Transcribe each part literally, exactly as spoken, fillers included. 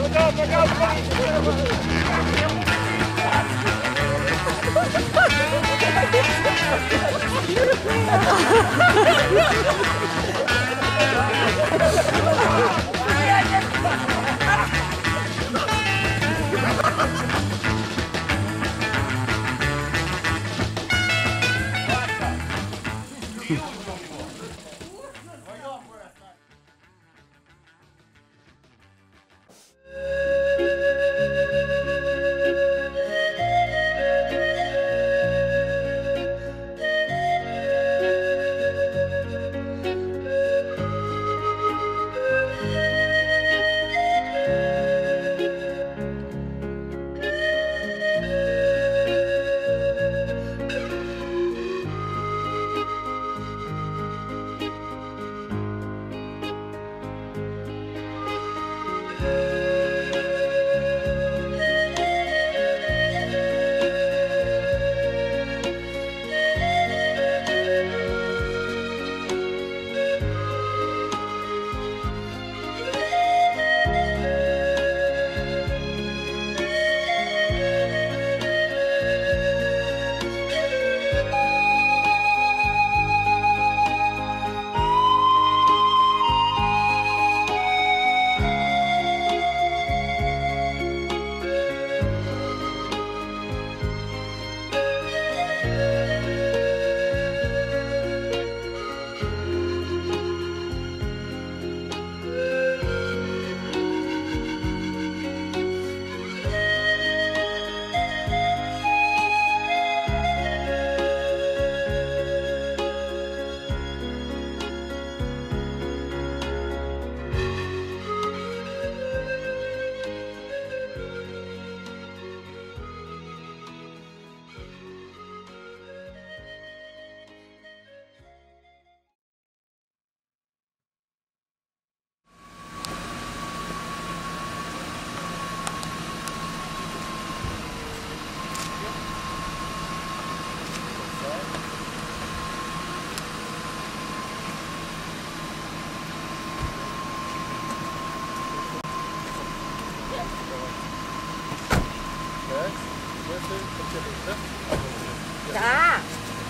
Да.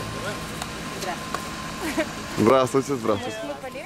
Здравствуйте, здравствуйте.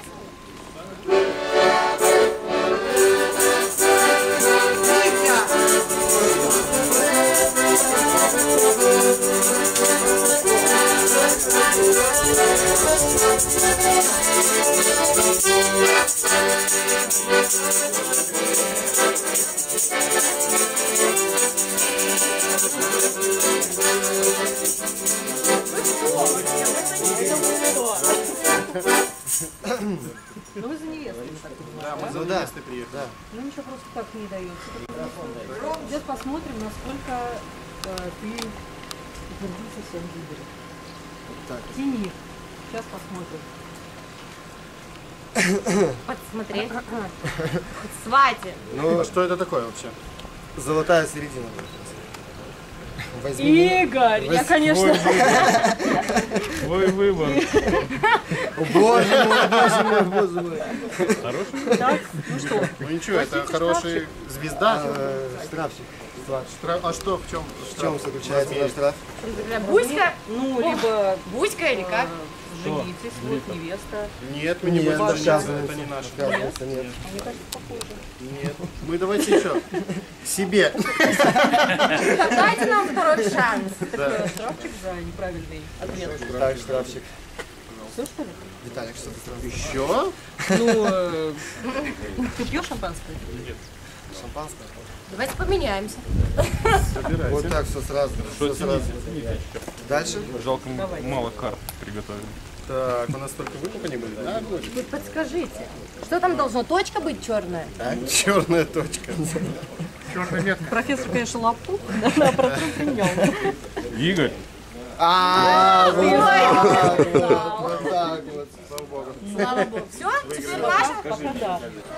Ну вы за невестой, я так понимаю. Да, мы за невестой приехали. Да. Ну ничего просто так не дается. Сейчас посмотрим, насколько э, ты утвердился в своем выборе. Так. Тяни. Сейчас посмотрим. Подсмотреть. Свати. Ну, что это такое вообще? Золотая середина. Возьми, Игорь, возьми, я, конечно... Твой выбор. Боже мой, боже мой, боже мой. Хороший? Так, ну что? Ну ничего, это хороший звезда. Штрафчик. Штраф. А что, в чем? В чем заключается наш штраф? Буська? Ну, либо... Буська или как? Женитесь, вот невеста. Нет, мы не Нет, будем отказываемся. это не наш. Отказываемся, нет. Они так похожи. Нет. Мы давайте еще. Себе. Дайте нам второй шанс. Да. Штрафчик за неправильный ответ. Так, штрафчик. Все, что ли? Виталик, что ты сразу? Еще? Ну, э, ты пьешь шампанское? Нет. Шампанское? Давайте поменяемся. Вот так, все сразу. Все сразу. Дальше? Жалко, мало карт приготовили. Так, у нас только выкупа не были, да? Вы подскажите, что там должно? Точка быть черная? Черная точка. Черная метка. Профессор, конечно, лапу, да, процент менял. Игорь! А, вот так вот, вот так вот. Слава богу. Слава богу. Все? Теперь ваша? Пока да.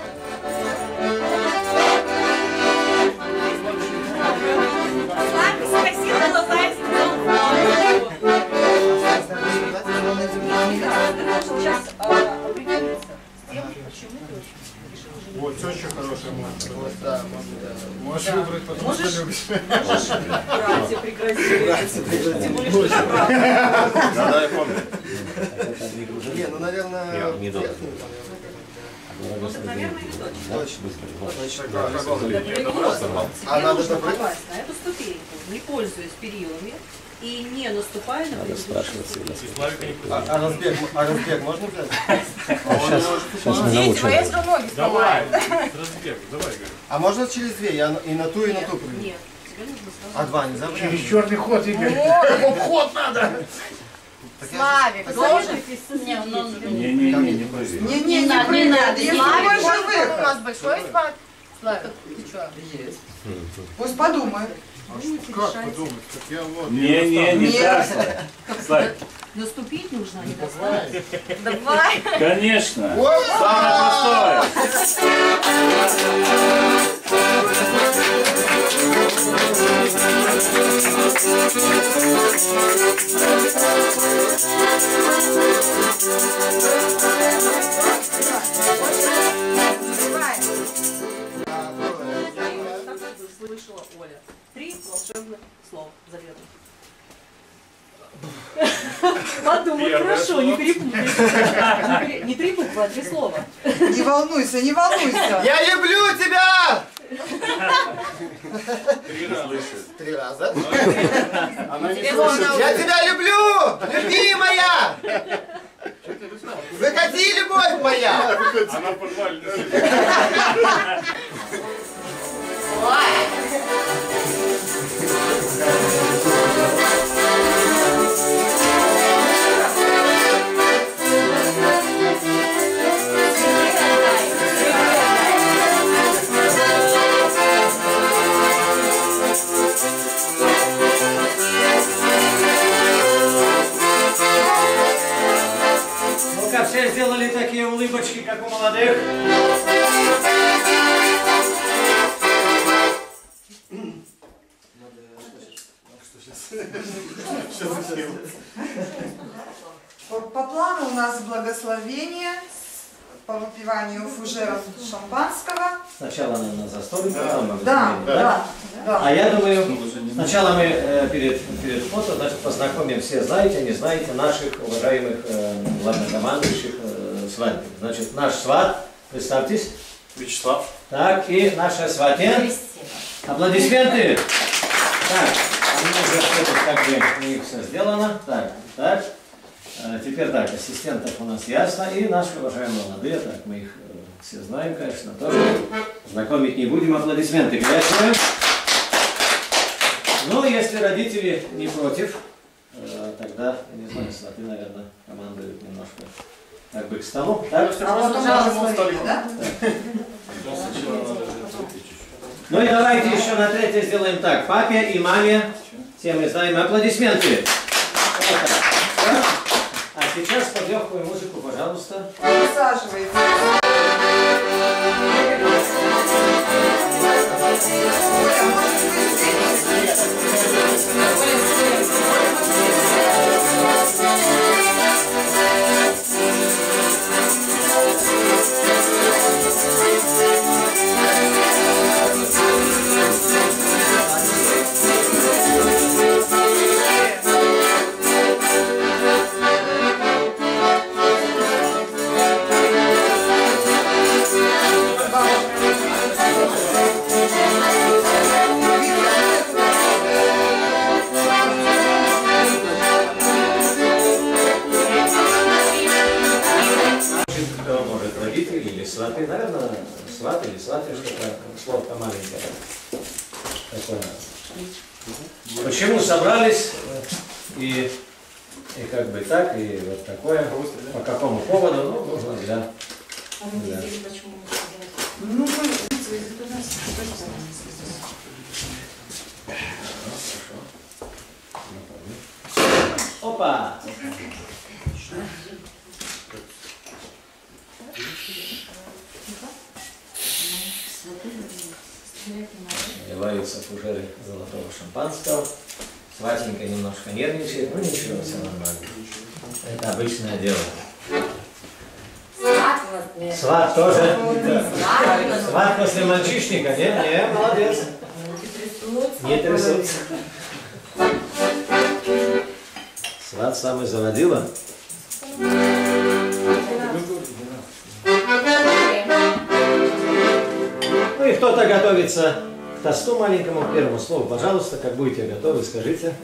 Славик скосила глаза и сказал: Ты должен сейчас определиться с тем, почему ты Вот, теща хорошая может. Вот, да, может, да. Можешь выбрать, потому Можешь? что любишь. Братья прекратили. Тем более, что это брат. Да, я помню. Не, ну, наверное, Не долго. Вот, наверное, не точно. А Тебе надо нужно добавить? попасть на эту ступеньку, не пользуясь перилами и не наступая на предыдущую ступеньку. А, а разбег, а разбег можно взять? Здесь твои же ноги Давай, сломают. разбег, давай, говорю. А можно через две? Я и на ту, и на ту прыгну. Нет, тебе нужно сразу. А два не забрать? Через черный ход, Игорь. Ход надо. Славик, Слушайтесь, Не, ну, Не-не-не, не проверь. Не, не, не надо. Если Славик, мой вот живых. у нас большой спад. Славик, ты что? Есть. Пусть подумает. Как подумать? Так я вот. Не-не, не так. Славик, Наступить нужно, а не достать. Давай. конечно. Самое простое. Слышала Оля. Три волшебных слов заветных. Подумай, хорошо, не перепутай. Не пере- Не три буквы, а три слова. Не волнуйся, не волнуйся. Я люблю тебя! Три раза. Три раза. Она не слышит. Я тебя люблю! Любимая! Выходи, любовь моя! Она в подвале лежит. Ну-ка, все сделали такие улыбочки, как у молодых. По, по плану у нас благословение по выпиванию фужера шампанского. Сначала, наверное, за столик, потом мы Да, выпьем, да, да. А я думаю, сначала мы э, перед, перед фото, значит, познакомим, все знаете, не знаете, наших уважаемых э, главнокомандующих э, сватов. Значит, наш сват, представьтесь. Вячеслав. Так, и наша сватья. Аплодисменты. Так, они уже что-то как бы у них все сделано. Так, так. Э, Теперь так, ассистентов у нас ясно. И наши уважаемые молодые, так, мы их э, все знаем, конечно, тоже. Знакомить не будем. Аплодисменты горячие. Ну, если родители не против, э, тогда, я не знаю, сваты, наверное, командуют немножко как бы к столу. Так? А потом благословение, да? Ну и давайте еще на третье сделаем так. Папе и маме, все мы знаем, аплодисменты. Вот так. А сейчас под легкую музыку, пожалуйста. Присаживайтесь. Может, родители или сваты, наверное, сваты или сваты, что-то слово маленькое. Такое. Почему собрались и, и как бы так, и вот такое, по какому поводу, ну, можно для... для... Ну, мы... Опа! Наливаются фужеры золотого шампанского. Сватенька немножко нервничает, но ничего, все нормально. Это обычное дело. Сват Сват тоже? Сват после мальчишника? Не, не, молодец. Не трясутся. Сват самый заводила. Ну и кто-то готовится к тосту маленькому, к первому слову. Пожалуйста, как будете готовы, скажите.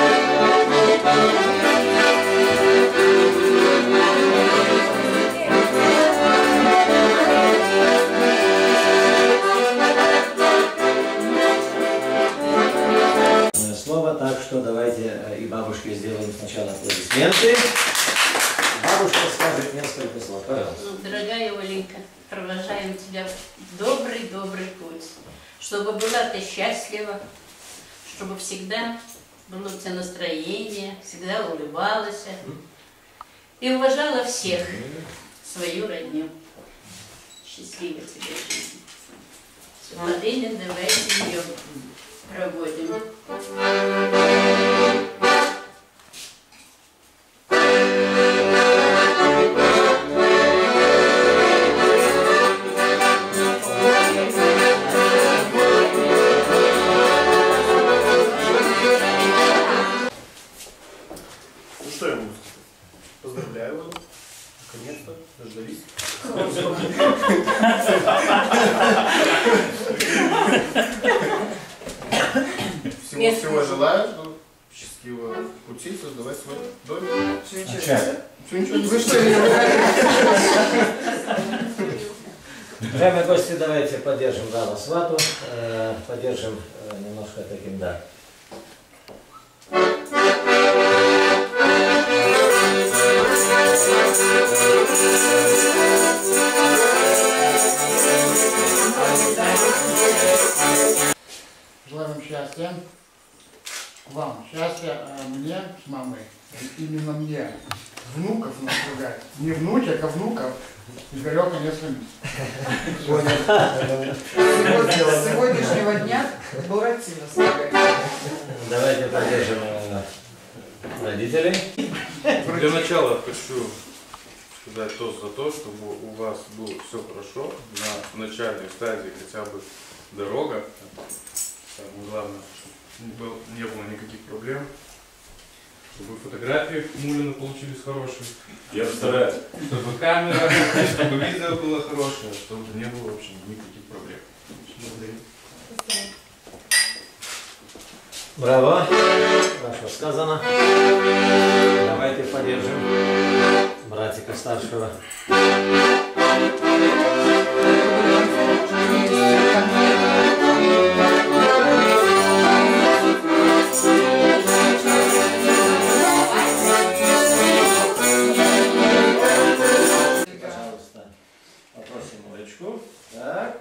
Слово, так что давайте и бабушке сделаем сначала аплодисменты. Бабушка скажет несколько слов, пожалуйста. Дорогая Оленька, провожаем тебя в добрый-добрый путь. Чтобы была ты счастлива, чтобы всегда было у тебя настроение, всегда улыбалась и уважала всех, свою родню. Счастливо тебе жизнь. Все, Марина, давайте ее проводим. Ну что я могу сказать? Поздравляю вас. Наконец-то дождались. Всего всего желаю, что счастливого пути, создавать свой домик. Все, ничего. Все, ничего не Вы что, меня ругали? Уважаемые гости, давайте поддержим Дала Свату, э, поддержим э, немножко таким, да. Желаю вам счастья. Вам счастья, а мне с мамой, именно мне, внуков наследовать. Не внучек, а внуков. Игорек, конечно, С сегодняшнего дня Буратино слагает. Давайте поддержим э, родителей. Для начала хочу сказать тост за то, чтобы у вас было все хорошо на начальной стадии, хотя бы дорога. Самое главное, чтобы не было никаких проблем, чтобы фотографии Мулина получились хорошие. Я стараюсь. Чтобы камера, чтобы видео было хорошее, чтобы не было вообще никаких проблем. Браво. Хорошо сказано. Давайте поддержим братика старшего. Пожалуйста, попросим Олечку. Так.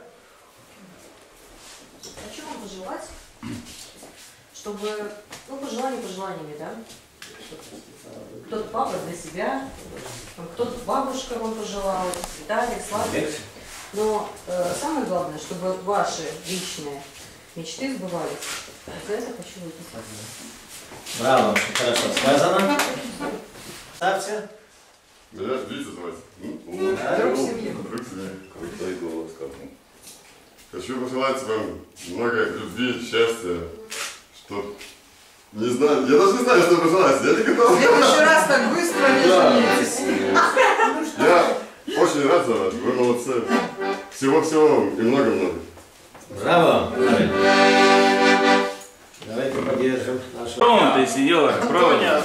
Хочу вам пожелать, чтобы, ну, пожелания пожеланиями, да? Кто-то папа для себя, кто-то бабушка вам пожелала, Виталик, Славик. Но э, самое главное, чтобы ваши личные мечты сбывались. За это хочу выписать. Браво, очень хорошо сказано. Ставьте. Меня видите, давайте. Друг семьи. Друг семьи. Крутой голос, как он. Хочу пожелать вам много любви, счастья, что... Не знаю, я даже не знаю, что пожелать, я не готов. В следующий раз так быстро не женитесь. Я очень рад за вас, вы молодцы. Всего-всего вам и много-много. Браво. Давайте поддержим нашу... Вон ты сидела, правда?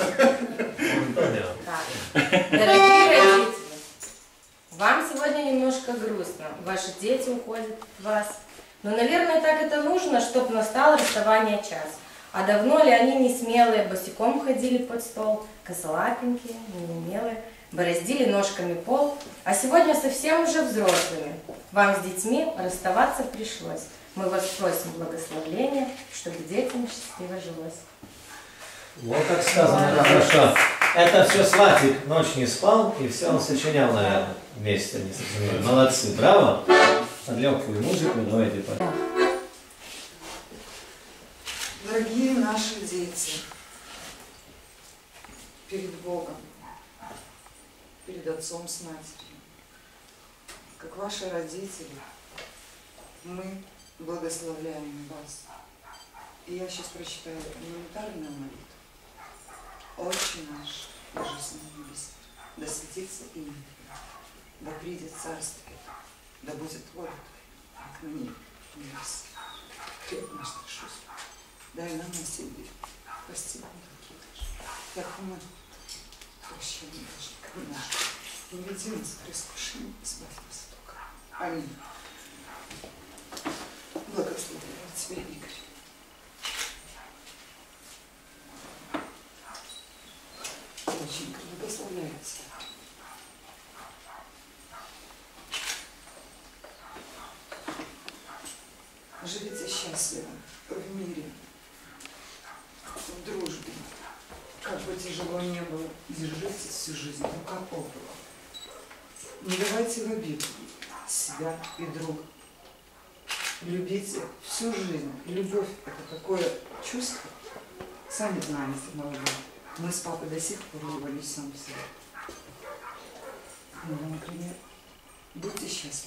Дорогие родители, вам сегодня немножко грустно. Ваши дети уходят от вас. Но, наверное, так это нужно, чтобы настало расставание час. А давно ли они не смелые, босиком ходили под стол, косолапенькие, неумелые, бороздили ножками пол, а сегодня совсем уже взрослыми. Вам с детьми расставаться пришлось. Мы вас просим благословения, чтобы детям счастливо жилось. Вот как сказано, хорошо. Это все Сватик ночь не спал, и все он сочинял, наверное, вместе. Они сочиняли. Молодцы, браво. Под легкую музыку давайте поем. Дорогие наши дети, перед Богом, перед Отцом с Матерью, как ваши родители, мы благословляем вас. И я сейчас прочитаю элементарную молитву. Отче наш, Божий на небесах, да светится имя Твое, да придет царство Твое, да будет воля Твоя, как на небе, на небесах. Хлеб наш насущный, дай нам на себе, прости нам долги наши, как мы прощаем должникам нашим. Не веди нас в искушение, избавь нас от лукавого. Аминь. Благословляю Тебя, Игорь. Очень благословляю Тебя. Живите счастливо в мире, в дружбе. Как бы тяжело не было, держитесь всю жизнь рука об руку. Не давайте в обиду себя и друга. Любите всю жизнь. Любовь – это такое чувство. Сами знаете, молодые. Мы с папой до сих пор его несем в себе. Ну, например, будьте счастливы.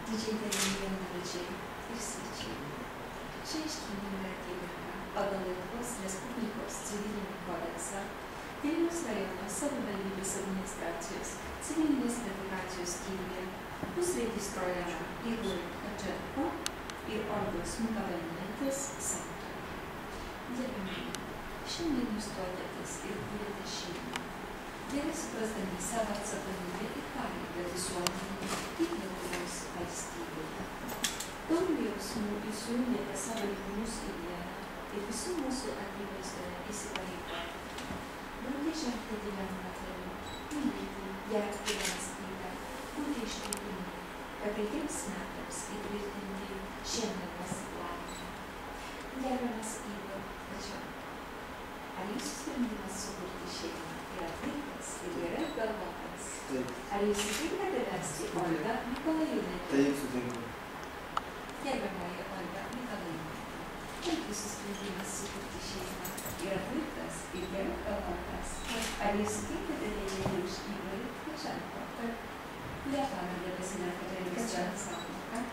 Düzeylerinin yanarıcı bir seçim. Женщины Владимира Одолыхос Республикос Цивильного кодекса Вильнюс района Саввалидис администрациус Цивильнис Навигациус Киеве Усредистроена Игорь Каченко и Оргус Мукавельнетес Санто. Дербимия. Şimdi стоятес и будетащина. Дерес раздани саваться планете и пари традиционными и платилос пальстивы. Domnijos mūsu izjūnėte savo likimus į dieną ir visų mūsų akivaizdoje įsipareigoti. Broliai žengti gyvenimą toliau, mylėti, gerbti valstybę, būti ištikimi, kad ateitiems metams įtvirtinti šiandien pasiplatinimą. Gerbiamas Igor Kačenko, ar jūsų sprendimas sukurti šeimą yra tvirtas ir gerai apgalvotas? Ar jūs sutinkate vesti Olgą Mikolajūnaitę? Taip, sutinku. Gerbiamoji Olga Mikalajūnaitė, kaip jūsų sprendimas sukurti šeimą yra tvirtas ir gerai apgalvotas? Ar jūs sutinkate dėti už Igorį Kačenko? Kuria pavarde pasirenkate registruoti santuoką?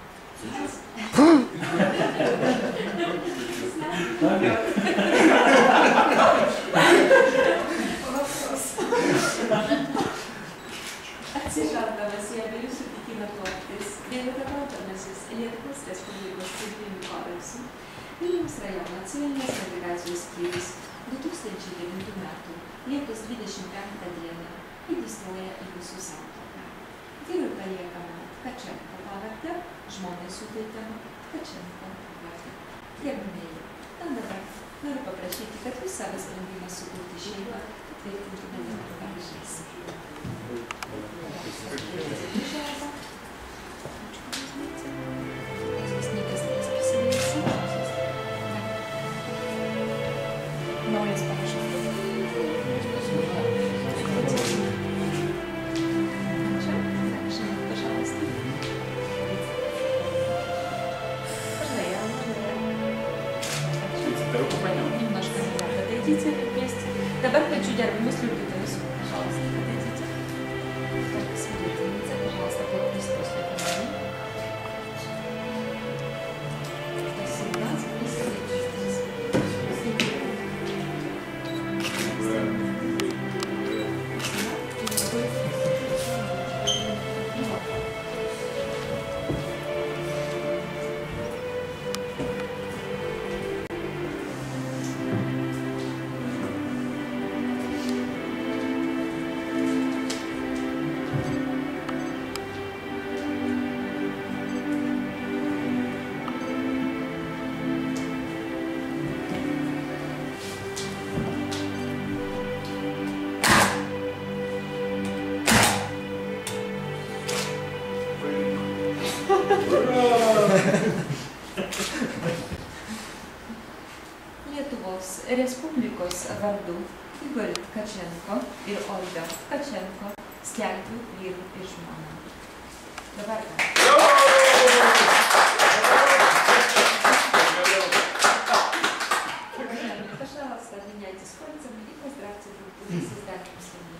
Atsižvelgdamas į abiejų sutikimą tuoktis, vadovaudamas Lietuvos Respublikos Civiliniu kodeksu, Vilniaus rajono civilinės navigacijos skyrius du tūkstančiai devintų metų Liepos dvidešimt penktą dieną įregistruoja į jūsų santuoką. Vyrui paliekama Kačenko pavardę, žmonai suteikiama Kačenko vardą. Gerbiamieji, na dabar noriu paprašyti, kad jūs savo sprendimą sukurti šeimą patvirtintumėte pavyzdžiais. Naujas parašas. Čia, žinot, пожалуйста. Немножко назад отойдите вместе. Dabar kviečiu gerbiamus liudytojus. Пожалуйста, отойдите. Только свидетельница, пожалуйста, подпись после фамилии. Спасибо. Lietuvos Respublikos vardu Igor Kačenko ir Olga Kačenko skelbiu vyrų ir žmoną. Dabar ką? Пожалуйста, обменяйтесь кольцами и поздравьте друг друга с издательством семьи.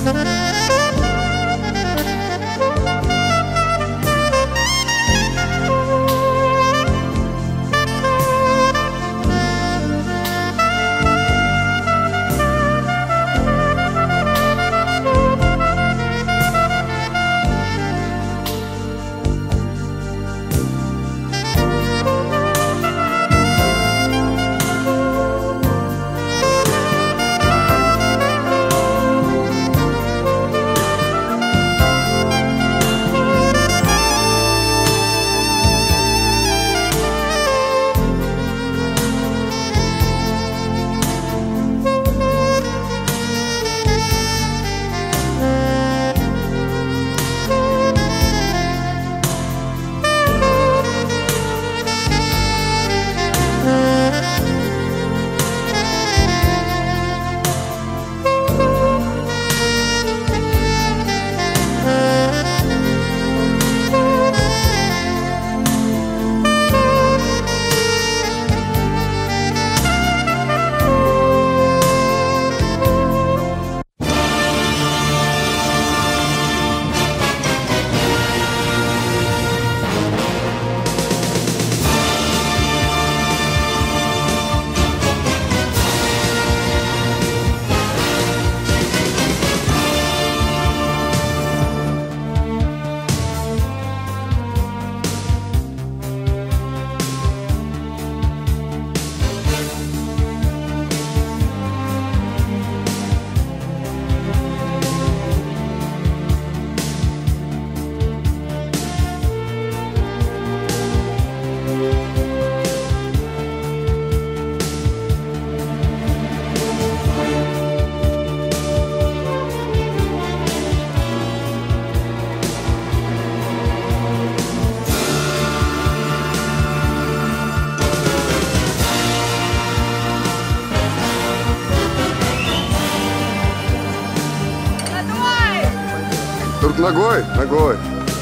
Тут ногой, ногой.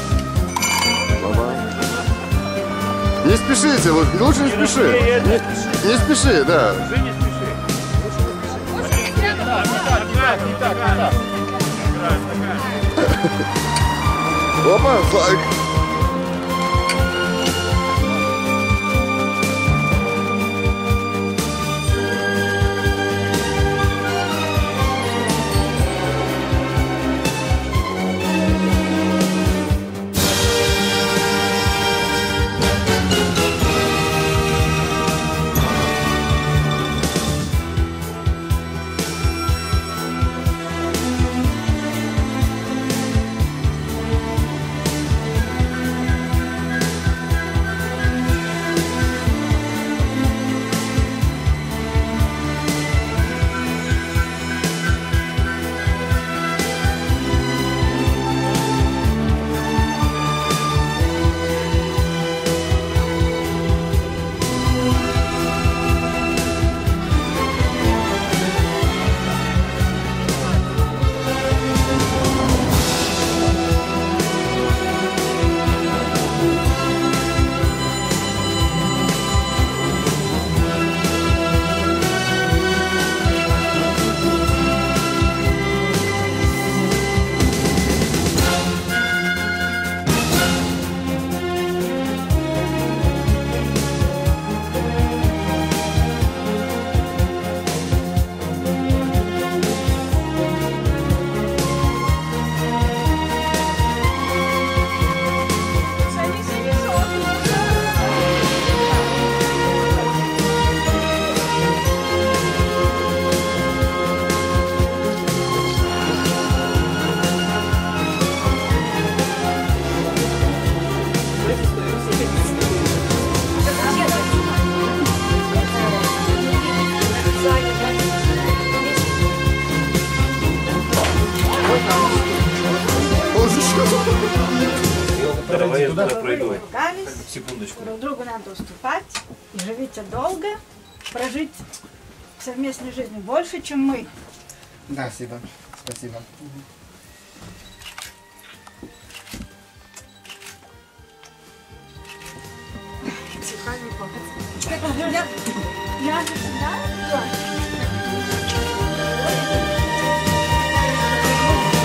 Баба. Не спешите, лучше не спеши. Не, не спеши, да. Уже не спеши. Не так, не так. Опа, флаг. Давай я туда пройду. Секундочку. Друг другу надо уступать и живите долго, прожить совместной жизнью больше, чем мы. Да, спасибо. Спасибо. Я, я же всегда...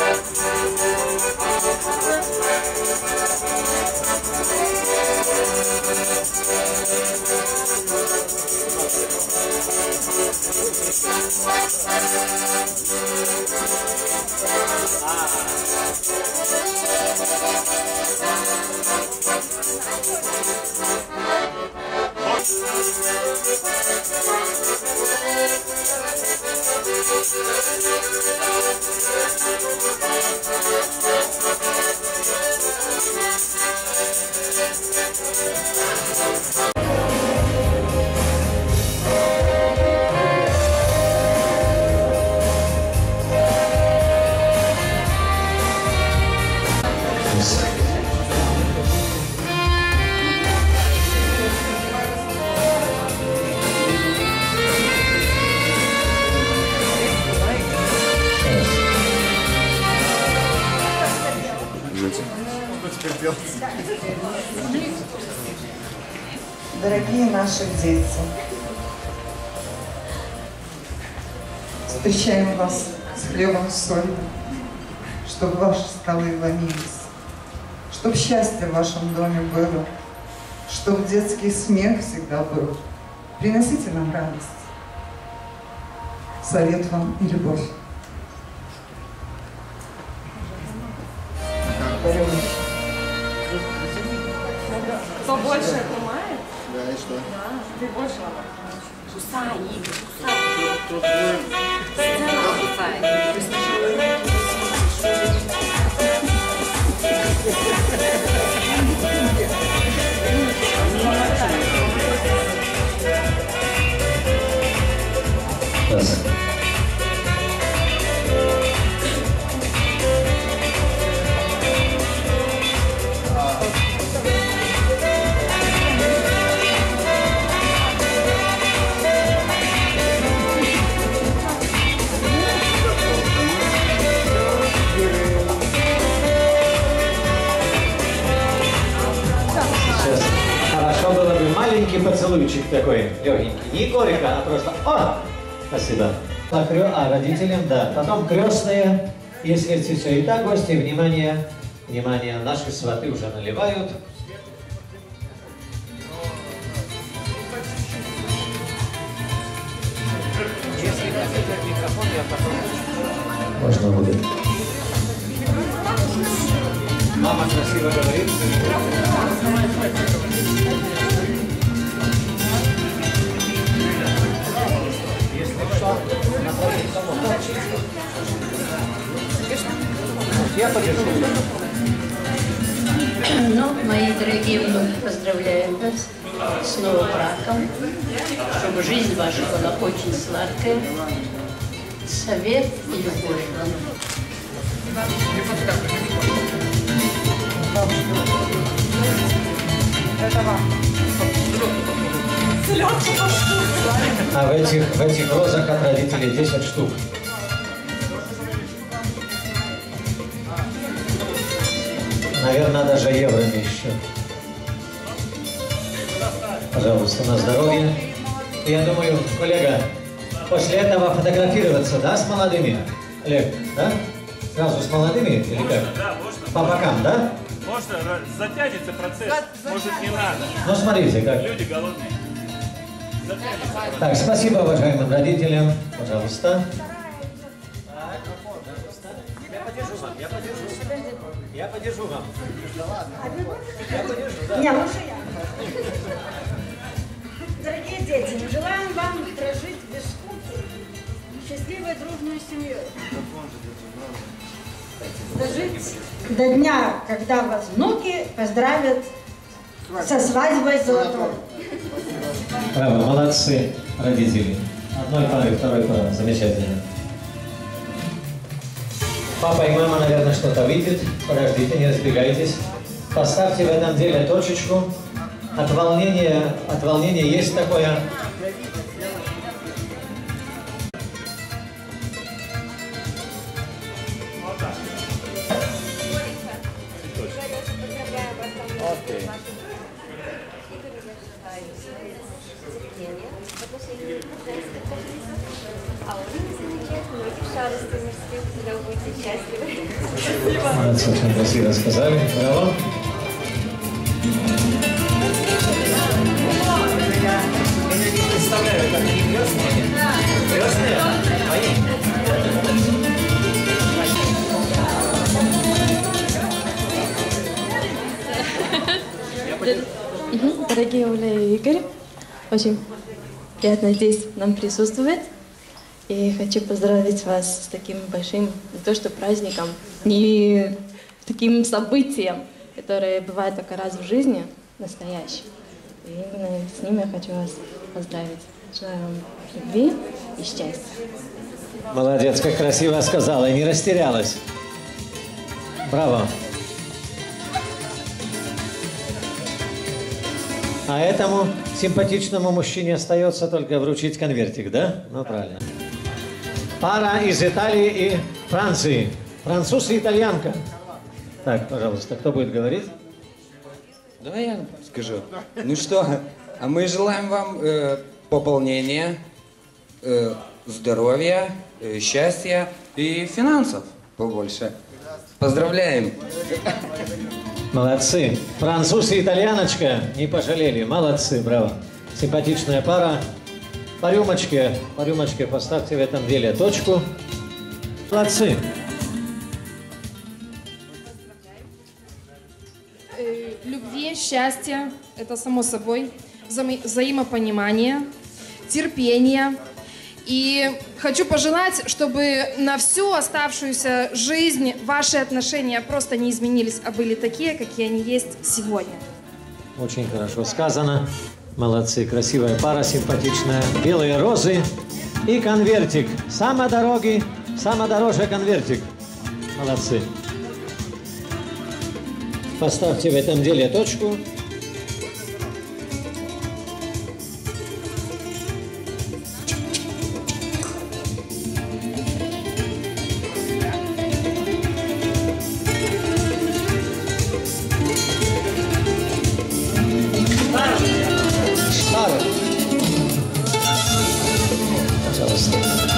Дорогие наши дети, встречаем вас с хлебом и солью, чтобы ваши столы ломились, чтобы счастье в вашем доме было, чтобы детский смех всегда был. Приносите нам радость, совет вам и любовь. Кто больше отнимает? Да, и что? Да, ты больше ломаешь. Кусай, Игорь, кусай. Сцена Раз. Сейчас. Хорошо было бы маленький поцелуйчик такой, легенький. Не горько, а просто «О!» Спасибо. А, крё... а родителям, да. Потом крестные, если все. Итак, гости, внимание, внимание, наши сваты уже наливают. Если хотите микрофон, я потом... Можно будет. Мама красиво говорит. Если что, направить кому? Я подержу. Ну, мои дорогие внуки, поздравляем вас с новым браком, чтобы жизнь ваша была очень сладкая. Совет и любовь вам. Это вам. А в этих, в этих розах от родителей десять штук. Наверное, даже евроми еще. Пожалуйста, на здоровье. Я думаю, коллега, после этого фотографироваться, да, с молодыми? Олег, да? Сразу с молодыми или как? Да, можно. По бокам, да? Можно, затянется процесс, может не надо. Ну, смотрите, как. Люди голодные. Затянется. Так, спасибо уважаемым родителям. Пожалуйста. Я подержу вам, я подержу. Я подержу вам. Я подержу, да. Не, лучше я. Дорогие дети, мы желаем вам прожить без скуки счастливой дружной семьей. Дожить до дня, когда вас внуки поздравят со свадьбой золотой. Браво, молодцы, родители. Одной пары, второй пары. Замечательно. Папа и мама, наверное, что-то видят. Подождите, не разбегайтесь. Поставьте в этом деле точечку. От волнения, от волнения есть такое. Окей. А вы замечательно, очень шаростью морских, всегда будете счастливы. Молодцы, очень красиво сказали. Браво. Представляю, как они крестные. Крестные? Дорогие Оля и Игорь, очень приятно здесь нам присутствовать. И хочу поздравить вас с таким большим, не то что праздником, не таким событием, которое бывает только раз в жизни, настоящим. И именно с ним я хочу вас поздравить. Желаю вам любви и счастья. Молодец, как красиво сказала, и не растерялась. Браво. А этому симпатичному мужчине остается только вручить конвертик, да? Ну, правильно. Пара из Италии и Франции. Француз и итальянка. Так, пожалуйста, кто будет говорить? Давай я скажу. Ну что, а мы желаем вам э, пополнения, э, здоровья, э, счастья и финансов побольше. Поздравляем! Молодцы. Француз и итальяночка не пожалели. Молодцы, браво. Симпатичная пара. По рюмочке, по рюмочке поставьте в этом деле точку. Молодцы. Любви, счастья, это само собой, вза- взаимопонимание, терпение. И хочу пожелать, чтобы на всю оставшуюся жизнь ваши отношения просто не изменились, а были такие, какие они есть сегодня. Очень хорошо сказано. Молодцы. Красивая пара, симпатичная. Белые розы и конвертик. Самый дорогий, самый дорогой конвертик. Молодцы. Поставьте в этом деле точку. Пожалуйста.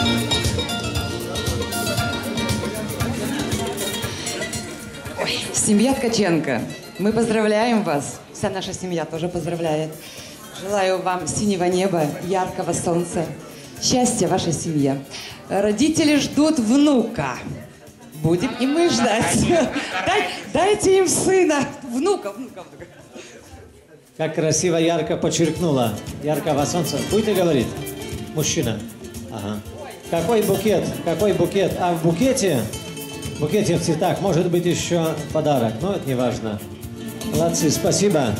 Семья Ткаченко, мы поздравляем вас. Вся наша семья тоже поздравляет. Желаю вам синего неба, яркого солнца, счастья вашей семье. Родители ждут внука. Будем и мы ждать. Дай, дайте им сына, внука, внука, внука. Как красиво, ярко подчеркнула. Яркого солнца. Будете говорить? Мужчина. Ага. Какой букет? Какой букет? А в букете, в букете в цветах может быть еще подарок. Но это не важно. Молодцы, спасибо.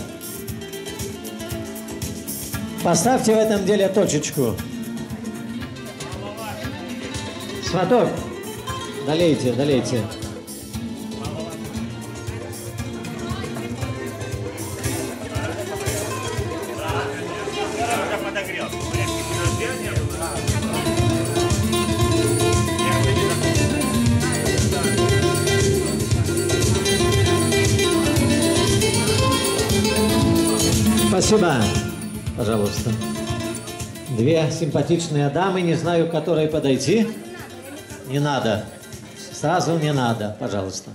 Поставьте в этом деле точечку. Сваток. Долейте, долейте. Спасибо. Пожалуйста. Две симпатичные дамы, не знаю, к которой подойти. Не надо. Сразу не надо, пожалуйста.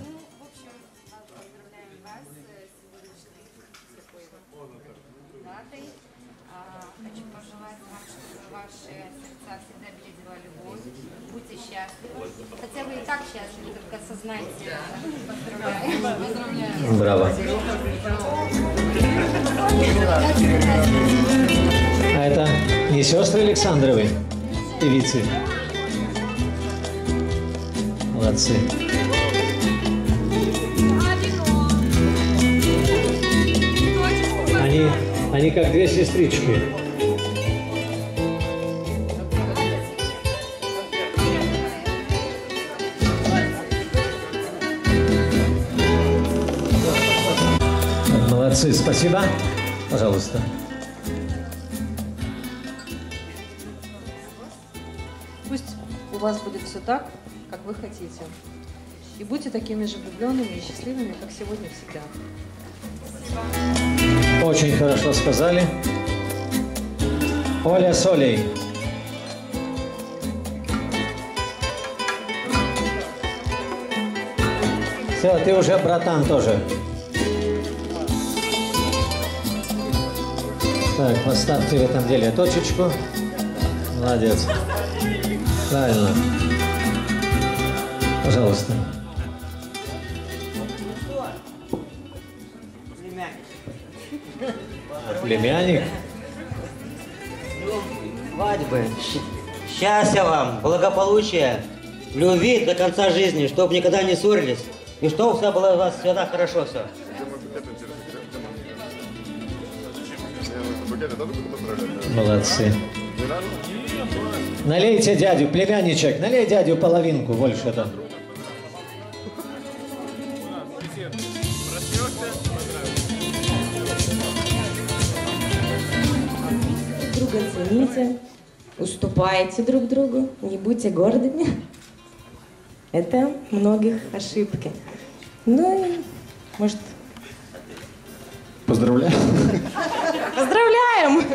Хочу пожелать вам, чтобы ваши сердца всегда берегла любовь. Будьте счастливы. Хотя вы и так счастливы, только сознайте. Поздравляю. Браво. А это не сестры Александровы, певицы? Молодцы. Они, они как две сестрички. Молодцы, спасибо. Пожалуйста. Пусть у вас будет все так, как вы хотите. И будьте такими же влюбленными и счастливыми, как сегодня всегда. Очень хорошо сказали. Оля с Олей. Все, ты уже братан тоже. Так, поставьте в этом деле точечку. Молодец. Правильно. Пожалуйста. Племянник. Свадьбы. Счастья вам, благополучия, любви до конца жизни, чтобы никогда не ссорились. И чтобы все было у вас всегда хорошо все. Молодцы. Налейте дядю, племянничек, налей дядю половинку больше там. Друга цените, уступайте друг другу, не будьте гордыми. Это многих ошибки. Ну и, может... Поздравляю. Поздравляем!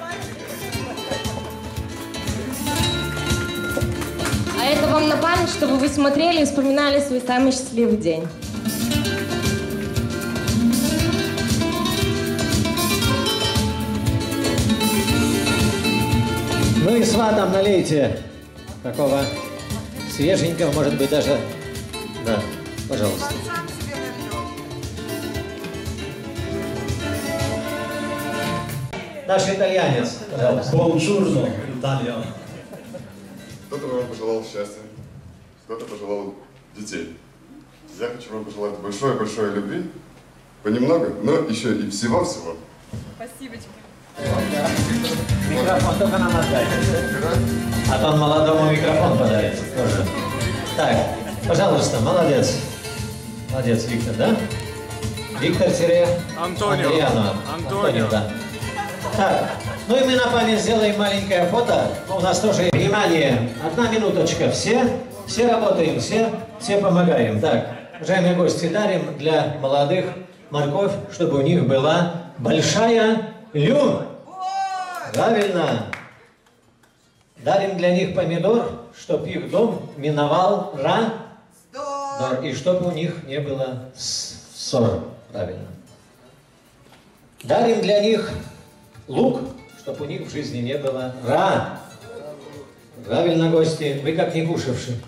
А это вам на память, чтобы вы смотрели и вспоминали свой самый счастливый день. Ну и сватам налейте такого свеженького, может быть, даже... Да, пожалуйста. Наш итальянец, пожалуйста. Бонжурно, Италия. Кто-то вам пожелал счастья, кто-то пожелал детей. Я хочу вам пожелать большой-большой любви, понемногу, но еще и всего-всего. Спасибочка. Микрофон только нам отдайте. А то он молодому микрофон подарит тоже. Так, пожалуйста, молодец. Молодец, Виктор, да? Виктор Тире. Антонио. Андриано. Антонио. Да. Так, ну и мы на память сделаем маленькое фото. У нас тоже, внимание, одна минуточка. Все, все работаем, все, все помогаем. Так, уважаемые гости, дарим для молодых морковь, чтобы у них была большая лю. Правильно. Дарим для них помидор, чтобы их дом миновал ра. И чтобы у них не было ссор. Правильно. Дарим для них лук, чтобы у них в жизни не было ра. Правильно, гости, вы как не кушавшие.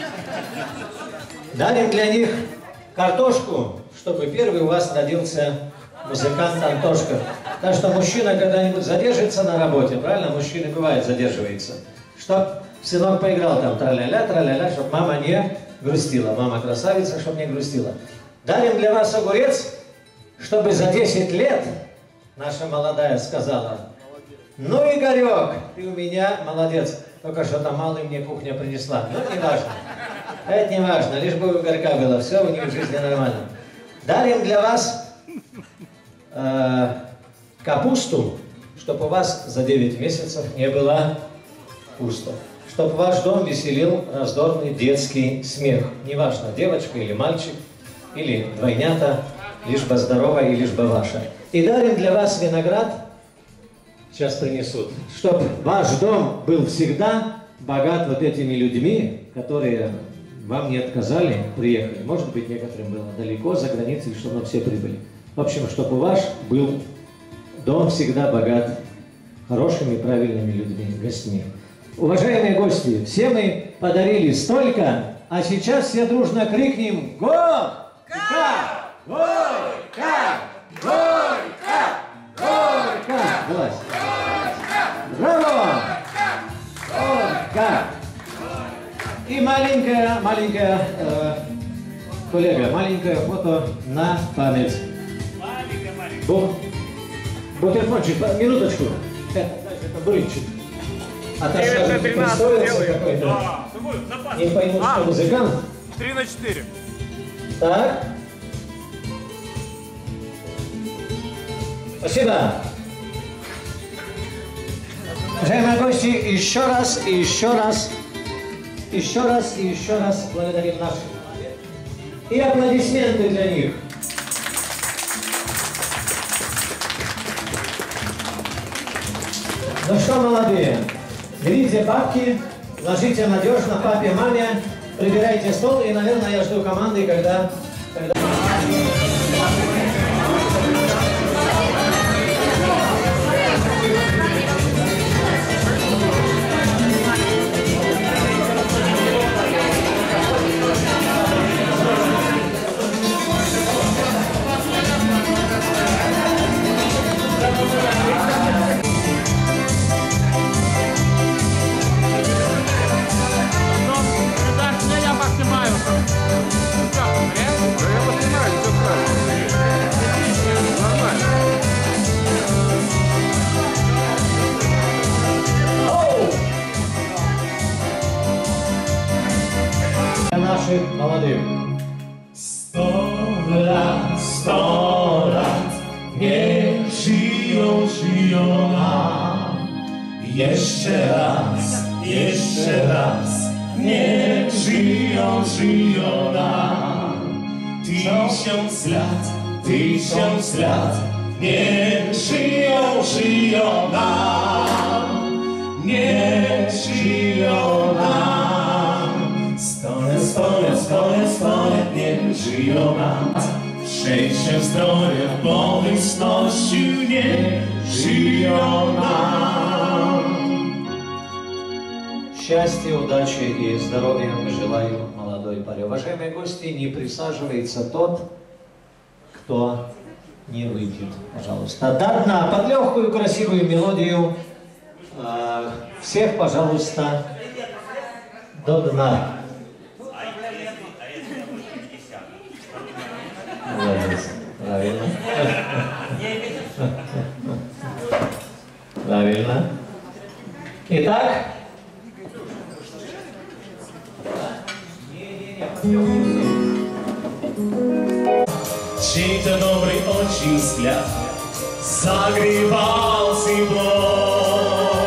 Дарим для них картошку, чтобы первый у вас родился музыкант Антошка. Так что мужчина когда-нибудь задержится на работе, правильно? Мужчина бывает задерживается. Чтоб сынок поиграл там тра-ля-ля, тра-ля-ля, чтобы мама не грустила. Мама красавица, чтобы не грустила. Дарим для вас огурец, чтобы за десять лет наша молодая сказала: ну, Игорек, ты у меня молодец. Только что-то малый мне кухня принесла. Ну, не важно. Это не важно, лишь бы у Игорька было. Все у них в жизни нормально. Дарим для вас э, капусту, чтобы у вас за девять месяцев не было пусто. Чтобы ваш дом веселил раздорный детский смех. Неважно, девочка или мальчик, или двойнята, лишь бы здоровая и лишь бы ваша. И дарим для вас виноград, сейчас принесут, чтобы ваш дом был всегда богат вот этими людьми, которые вам не отказали, приехали. Может быть, некоторым было далеко, за границей, чтобы нам все прибыли. В общем, чтобы ваш был дом всегда богат хорошими, правильными людьми, гостями. Уважаемые гости, все мы подарили столько, а сейчас все дружно крикнем: Горько! Горько! Горько! Горько! Власть! Браво! Горько! И маленькая, маленькая, э, коллега, маленькое фото на память. Бу, бутербродчик, минуточку. Это, это брынчик. А то что, пристоился какой-то? Не пойму, а, что музыкант. три на четыре. Так. Спасибо. Уважаемые гости, еще раз, и еще раз, еще раз, и еще раз благодарим наших. И аплодисменты для них. Ну что, молодые, берите бабки, ложите надежно папе, маме, прибирайте стол, и, наверное, я жду команды, когда, когда Наших молодых. Сто лет, сто лет, niech żyją, żyją nam. Jeszcze raz, jeszcze raz, niech żyją, żyją nam. Tysiąc lat, tysiąc lat, niech żyją, żyją nam. Niech żyją nam. Sto lat, sto lat, sto lat, sto lat, niech żyją nam. Szczęścia, zdrowia, pomyślności, niech żyją nam. Счастья, удачи и здоровья желаю молодой паре. Уважаемые гости, не присаживается тот, кто не выпьет, пожалуйста. До дна, под легкую красивую мелодию. Э, всех, пожалуйста, до дна. Правильно. Правильно. Итак. Чей-то добрый очень взгляд согревал теплом.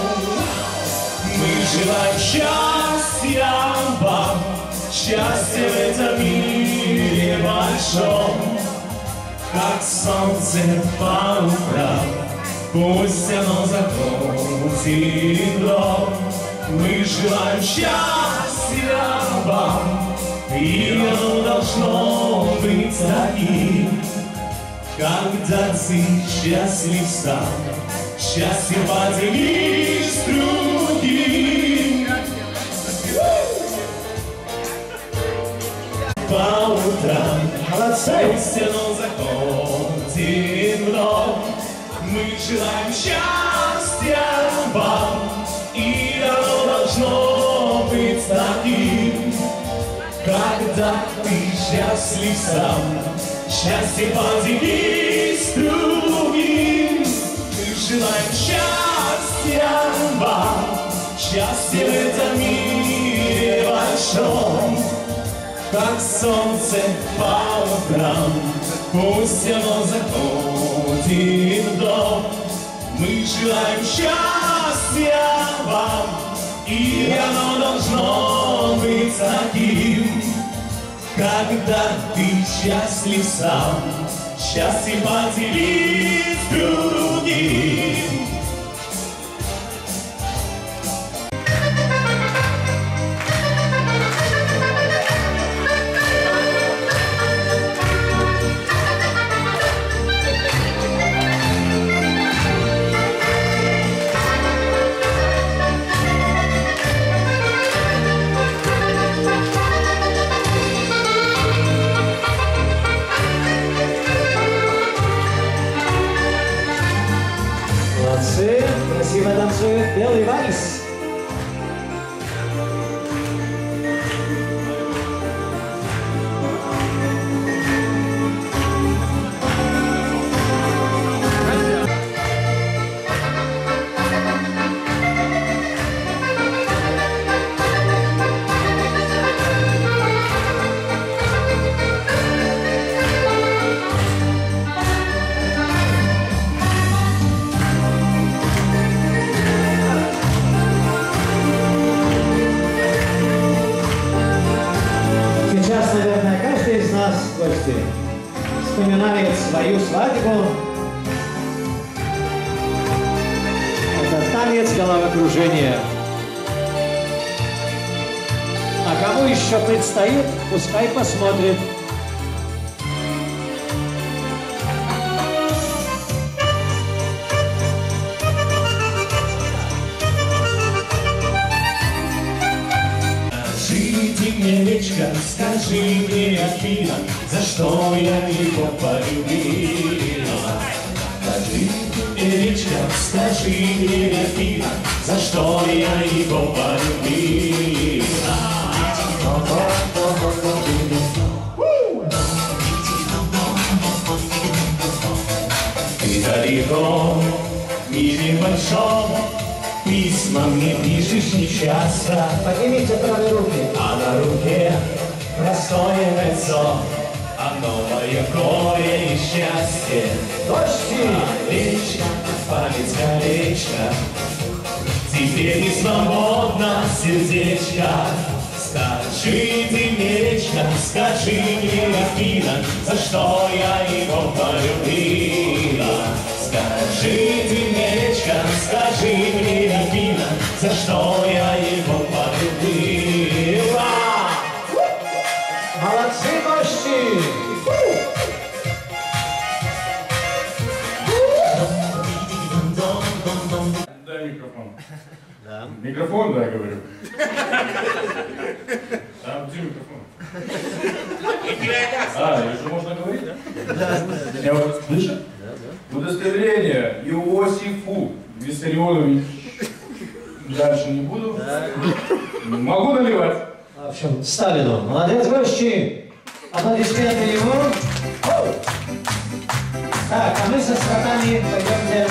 Мы желаем счастья вам, счастья в этом мире большом. Как солнце по утрам, пусть оно закрутит дом. Мы желаем счастья вам, и оно должно быть таким, когда ты счастлив сам, счастье поделись с другим. По утрам пусть оно заходит в дом. Мы желаем счастья вам, и оно должно быть таким, когда ты счастлив сам, счастье поделись с другим. Мы желаем счастья вам, счастье в этом мире большом. Как солнце по утрам, пусть оно заходит в дом. Мы желаем счастья вам, и оно должно быть таким, когда ты счастлив сам, счастье поделись с другим. Красиво танцует белый вальс. Гости вспоминает свою свадьбу. Это танец головокружения. А кому еще предстоит, пускай посмотрит. мне, речка, скажи мне, Афина, за что я его полюбила. Скажи мне, речка, скажи мне, Афина, за что я его полюбила. Ты далеко, в мире большом, письма мне пишешь нечасто. Поднимите правые руки. А на руке простое кольцо, а новое горе и счастье. Дожди! Речка, память колечко, теперь не свободно сердечко. Скажи ты мне, речка, скажи мне, Афина, за что я его полюбила. Скажи ты мне, речка, скажи мне, Афина, за что я его полюбила. Молодцы, дожди! Дай микрофон. Да. Микрофон, да, говорю. Там где микрофон? А, еще можно говорить, да? Да. Меня вот слышат? Да, да. Удостоверение Иосифу Виссарионович. Дальше не буду. Да. Могу наливать. В общем, Сталину. Молодец, гости! Аплодисменты ему. Так, а мы со стаканами пойдемте.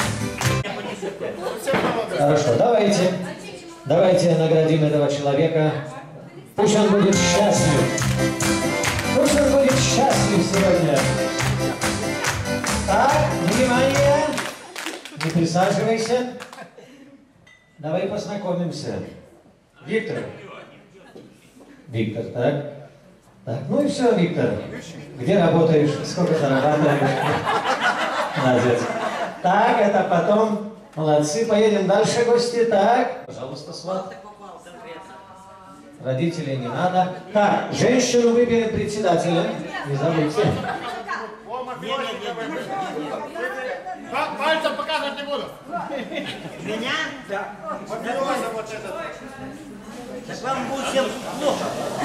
Хорошо, давайте. Давайте наградим этого человека. Пусть он будет счастлив. Пусть он будет счастлив сегодня. Так, внимание. Не присаживайся. Давай познакомимся. Виктор. Виктор, так? Так, ну и все, Виктор. Где работаешь? Сколько зарабатываешь? Молодец. Так, это потом. Молодцы, поедем дальше, гости. Так, пожалуйста, сват. Родителей не надо. Так, женщину выберем председателя. Не забудьте. Пальцем показывать не буду. Меня? Да. Вот этот. Так вам будет всем плохо.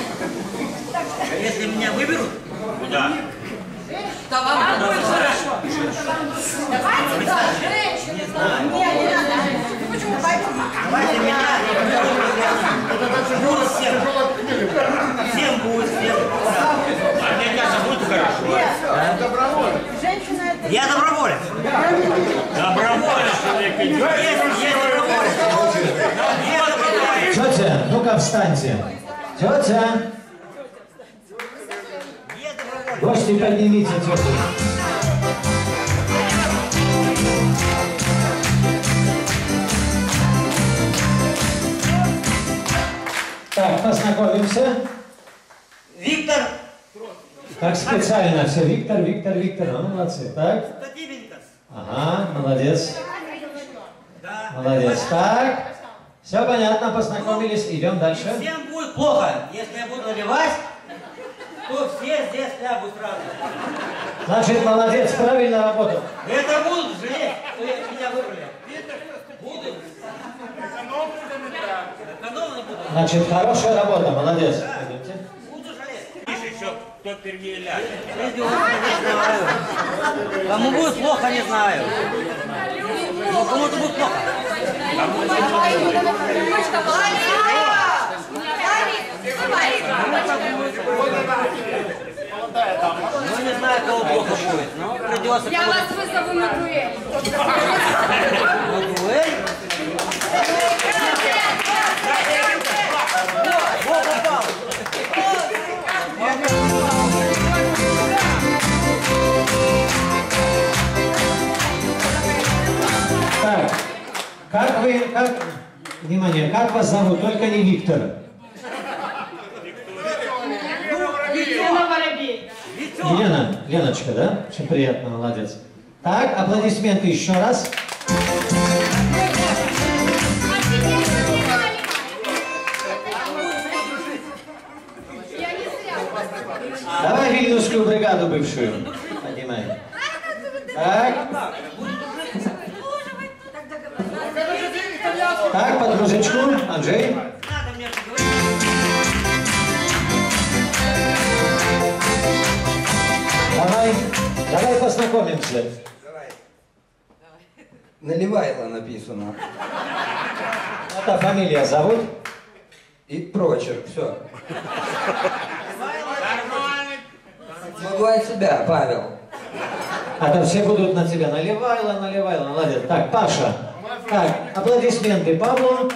Если меня выберут, куда? То вам будет хорошо. Давайте, да, женщины. Нет, не надо. Почему? Давайте меня. Будет всем. Всем будет, всем. А мне кажется, будет хорошо. Нет, добровольно. Женщина это... Я доброволец. Доброволец. Тетя, ну-ка встаньте. Тетя. Гости, поднимите тетю. Так, познакомимся. Виктор. Как специально все. Виктор, Виктор, Виктор. Ну, молодцы. Так. Ага, молодец. Молодец. Так. Все понятно, познакомились. Идем дальше. Всем будет плохо. Если я буду наливать, то все здесь лягут сразу. Значит, молодец, правильно работал. Это будут жалеть, что меня выбрали. Будут. Экономно будут. Значит, хорошая работа, молодец. Пойдемте. Буду жалеть. Видишь, еще кто впереди ляжет. Кому будет плохо, не знаю. Но кому-то будет плохо. Ну, не знаю, кого плохо будет, но придется... Я вас вызову на дуэль. На дуэль? Во, попал! Так, как вы, как, внимание, как вас зовут? Только не Виктор. Елена Воробей. Елена, Леночка, да? Очень приятно, молодец. Так, аплодисменты еще раз. Давай вильнюсскую бригаду бывшую. Поднимай. Так. Так, под кружечку. Анджей. познакомимся. Наливайло написано. Это фамилия зовут? И прочерк, все. Могу от себя, Павел. А то все будут на тебя. Наливайло, наливайло, молодец. Так, Паша. Так, аплодисменты Павлу.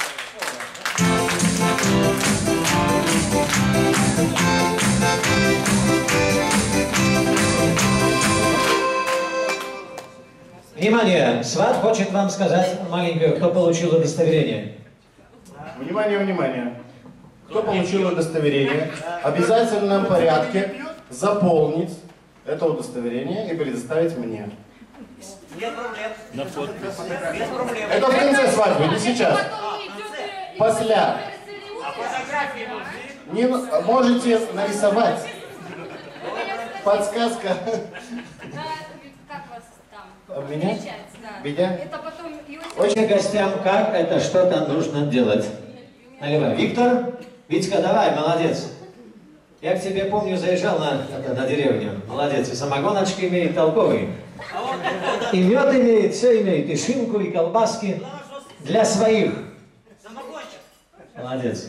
Внимание! Сват хочет вам сказать маленькое, кто получил удостоверение. Внимание, внимание! Кто получил удостоверение, в обязательном порядке заполнить это удостоверение и предоставить мне. Нет проблем. На фото. Без проблем. Это в конце свадьбы, не сейчас. После. А фотографии нужны? Не, можете нарисовать. Подсказка. Как вас там? Меня? Меня? Это потом Очень гостям как это что-то нужно делать. Наливай. Виктор, Витька, давай, молодец. Я к тебе, помню, заезжал на, это, на деревню. Молодец. И самогоночки имеет толковый. И мед имеет, все имеет. И шинку, и колбаски. Для своих. Молодец.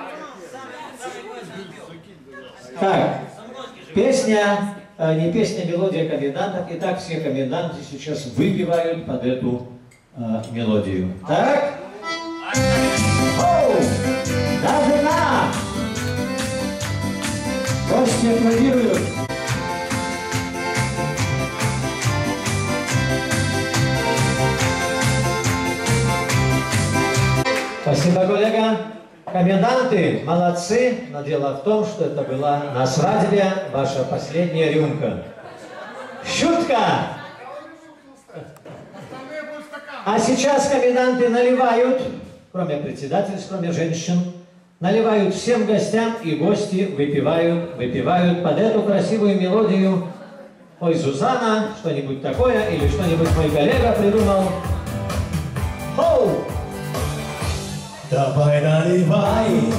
Так, песня, э, не песня, мелодия комендантов. Итак, все коменданты сейчас выпивают под эту э, мелодию. Так? Оу! Да, жена! Гости аплодируют. Спасибо, коллега. Коменданты, молодцы, но дело в том, что это была на свадьбе ваша последняя рюмка. Шутка! А сейчас коменданты наливают, кроме председательства, кроме женщин, наливают всем гостям, и гости выпивают, выпивают под эту красивую мелодию. Ой, Зузана, что-нибудь такое, или что-нибудь мой коллега придумал. Хоу! Давай наливай,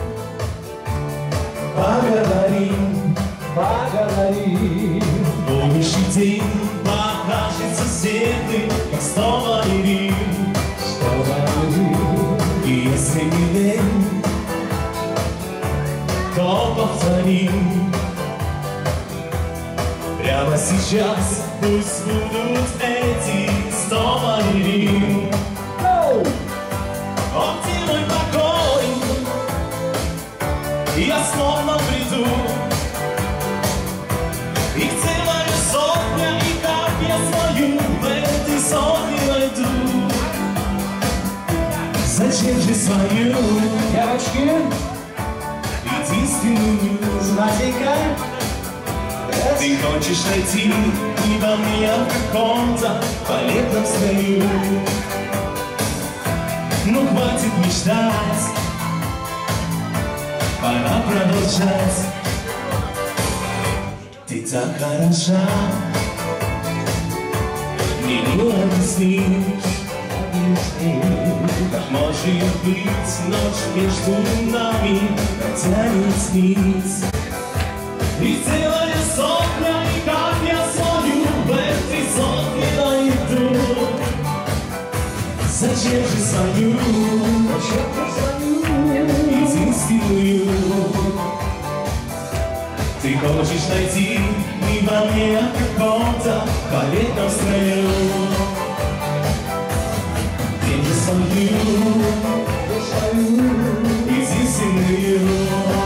поговорим, поговорим. Будущий день покажет соседы, как снова Рим, снова Рим. И если не лень, то повторим. Прямо сейчас пусть будут эти снова Рим. О, где мой покой? Я снова приду. Их целая сотня, и как я свою в этой сотне найду? Зачем же свою, девочки, единственную, Наденька? Ты хочешь найти не во мне, а в каком-то балетном строю. Ну хватит мечтать, пора продолжать. Ты так хороша, мне не объяснишь, как может быть ночь между нами протянет низ. И целая сотня, и как я свою в этой сотне найду? Зачем же свою, зачем же свою, единственную? Ты хочешь найти не во мне, а в каком-то балетном строю. Зачем же свою, единственную?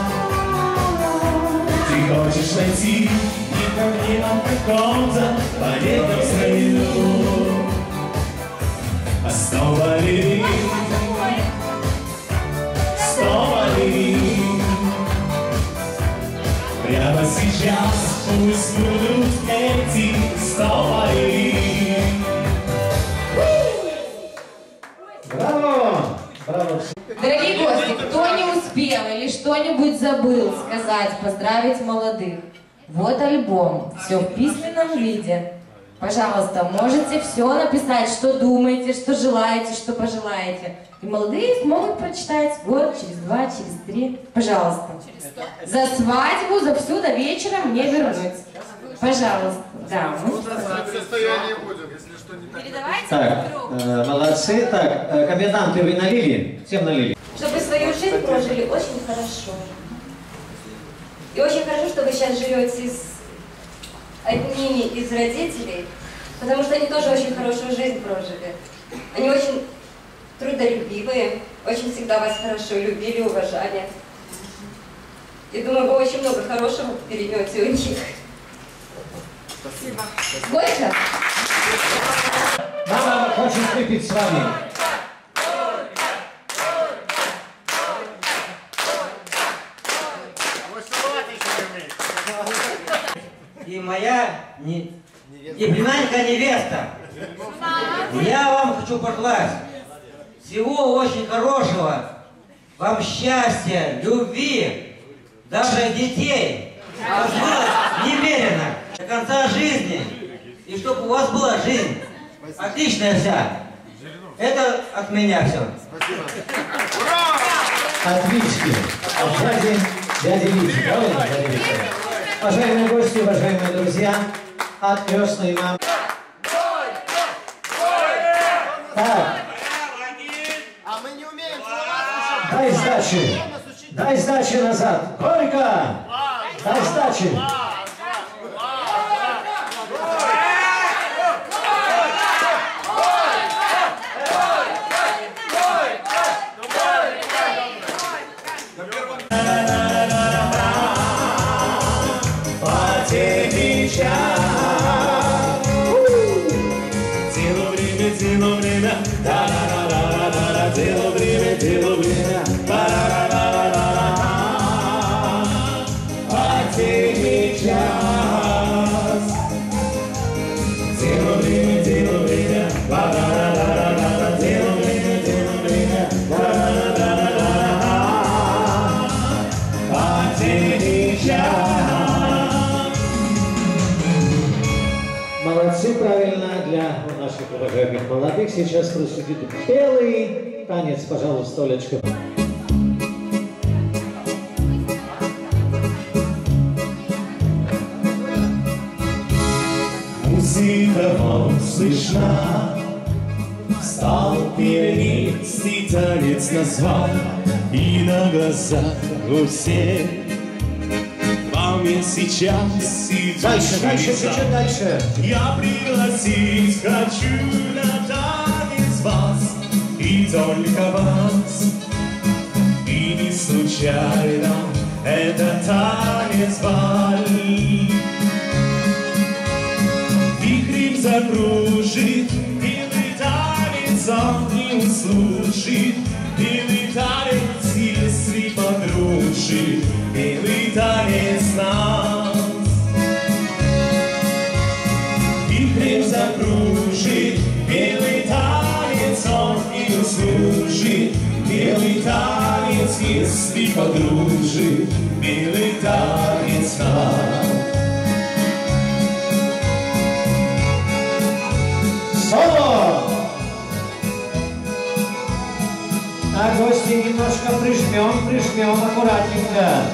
Ты хочешь найти не во мне, а в каком-то балетном строю. А снова ли, снова ли, прямо сейчас пусть будут эти снова ли. Браво! Браво! Дорогие гости, кто не успел или что-нибудь забыл сказать, поздравить молодых, вот альбом, все в письменном виде. Пожалуйста, можете все написать, что думаете, что желаете, что пожелаете. И молодые смогут прочитать год, через два, через три. Пожалуйста. За свадьбу, за всю до вечера мне вернуть. Пожалуйста. Да. Состояние будем, если что не так. Передавайте Так, друг другу. э, молодцы. Так, э, коменданты вы налили? Всем налили? Чтобы свою жизнь прожили очень хорошо. И очень хорошо, что вы сейчас живете с одними из родителей, потому что они тоже очень хорошую жизнь прожили. Они очень трудолюбивые, очень всегда вас хорошо любили, уважали. И думаю, вы очень много хорошего перейдете у них. Спасибо. Горько? Мама хочет выпить с вами. И моя не, и племянника невеста. Я вам хочу пожелать всего очень хорошего, вам счастья, любви, даже детей, возможно, немерено до конца жизни, и чтобы у вас была жизнь отличная вся. Это от меня все. Отлично. От дяди, дяди Вити. Правильно, дядя Витя? Уважаемые гости, уважаемые друзья, от крестной мамы. Так. А мы не умеем Дай сдачи. Дай сдачи назад. Горько. Дай сдачи. Дело время, дело время, да-да-да-да-да-да, дело время, дело время, да-да-да-да-да-да, последний час. Дело время, дело время, да-да-да-да-да-да, дело время, дело время, да-да-да-да-да-да, последний час. Молодцы, правильно, для наших уважаемых молодых. Сейчас происходит белый танец, пожалуйста, Олечка. Музыка вам слышна, стал пианистский танец назвал, и на глазах у всех вам я сейчас иду. Дальше, дальше, чуть-чуть дальше. Я пригласить хочу на танец вас, и только вас. И не случайно это танец баль. Вихрем закружит, белый танец он не услужит. Белый танец, если подружит, белый танец нас. Вихрем закружит, белый танец он не услужит. Белый танец, если подружит, белый танец нас. Соло! А гости немножко прижмем, прижмем аккуратненько.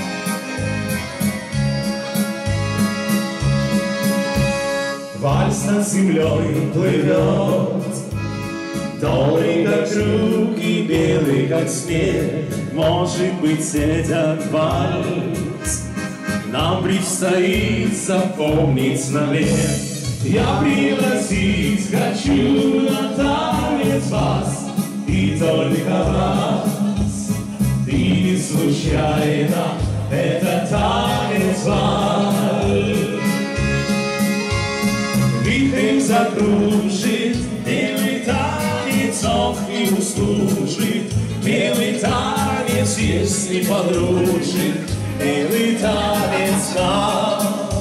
Вальс над землей плывет, добрый как руки, белый как снег. Может быть, этот вальс нам предстоит запомнить навек. Я пригласить хочу на танец вас, и только вас. И не случайно это танец вальс. Вихрем закружит, белый танец он не услужит. Белый танец, если подружит, белый танец нас.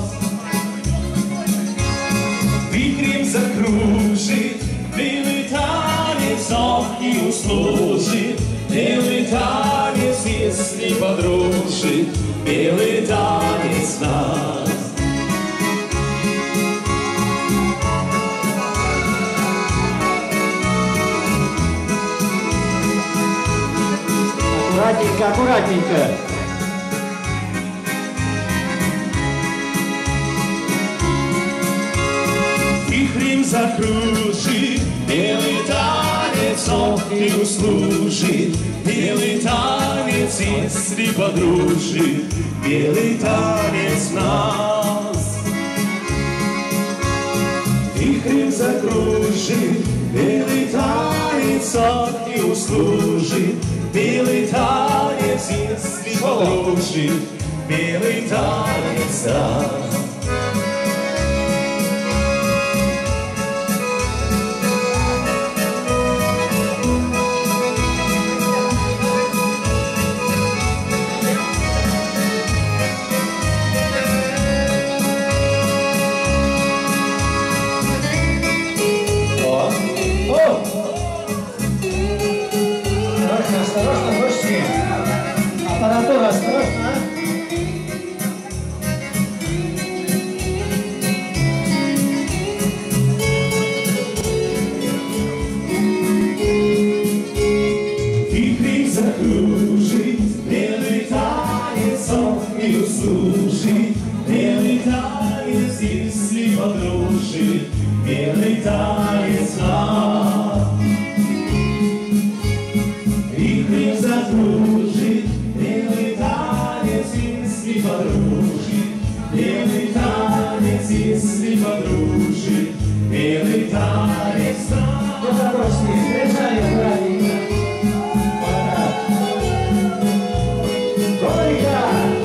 Вихрем закружит, белый танец он не услужит. Белый танец, если подружит, белый танец нас. Аккуратненько, аккуратненько. Вихрем закружит белый танец, он и услужит. Белый танец, если подружит, белый танец нас. Вихрем закружит белый танец, он и услужит. Белый танец, если подружит, белый танец нас. Осторожно, гости. Аппаратура, осторожно. Вихрем закружит белый танец, он и услужит. Белый танец, если подружит, белый танец нам. Вихрем закружит белый танец, если подружит. Белый танец, если подружит, белый танец нам. Куда гости? Встречай, аккуратненько. Горько!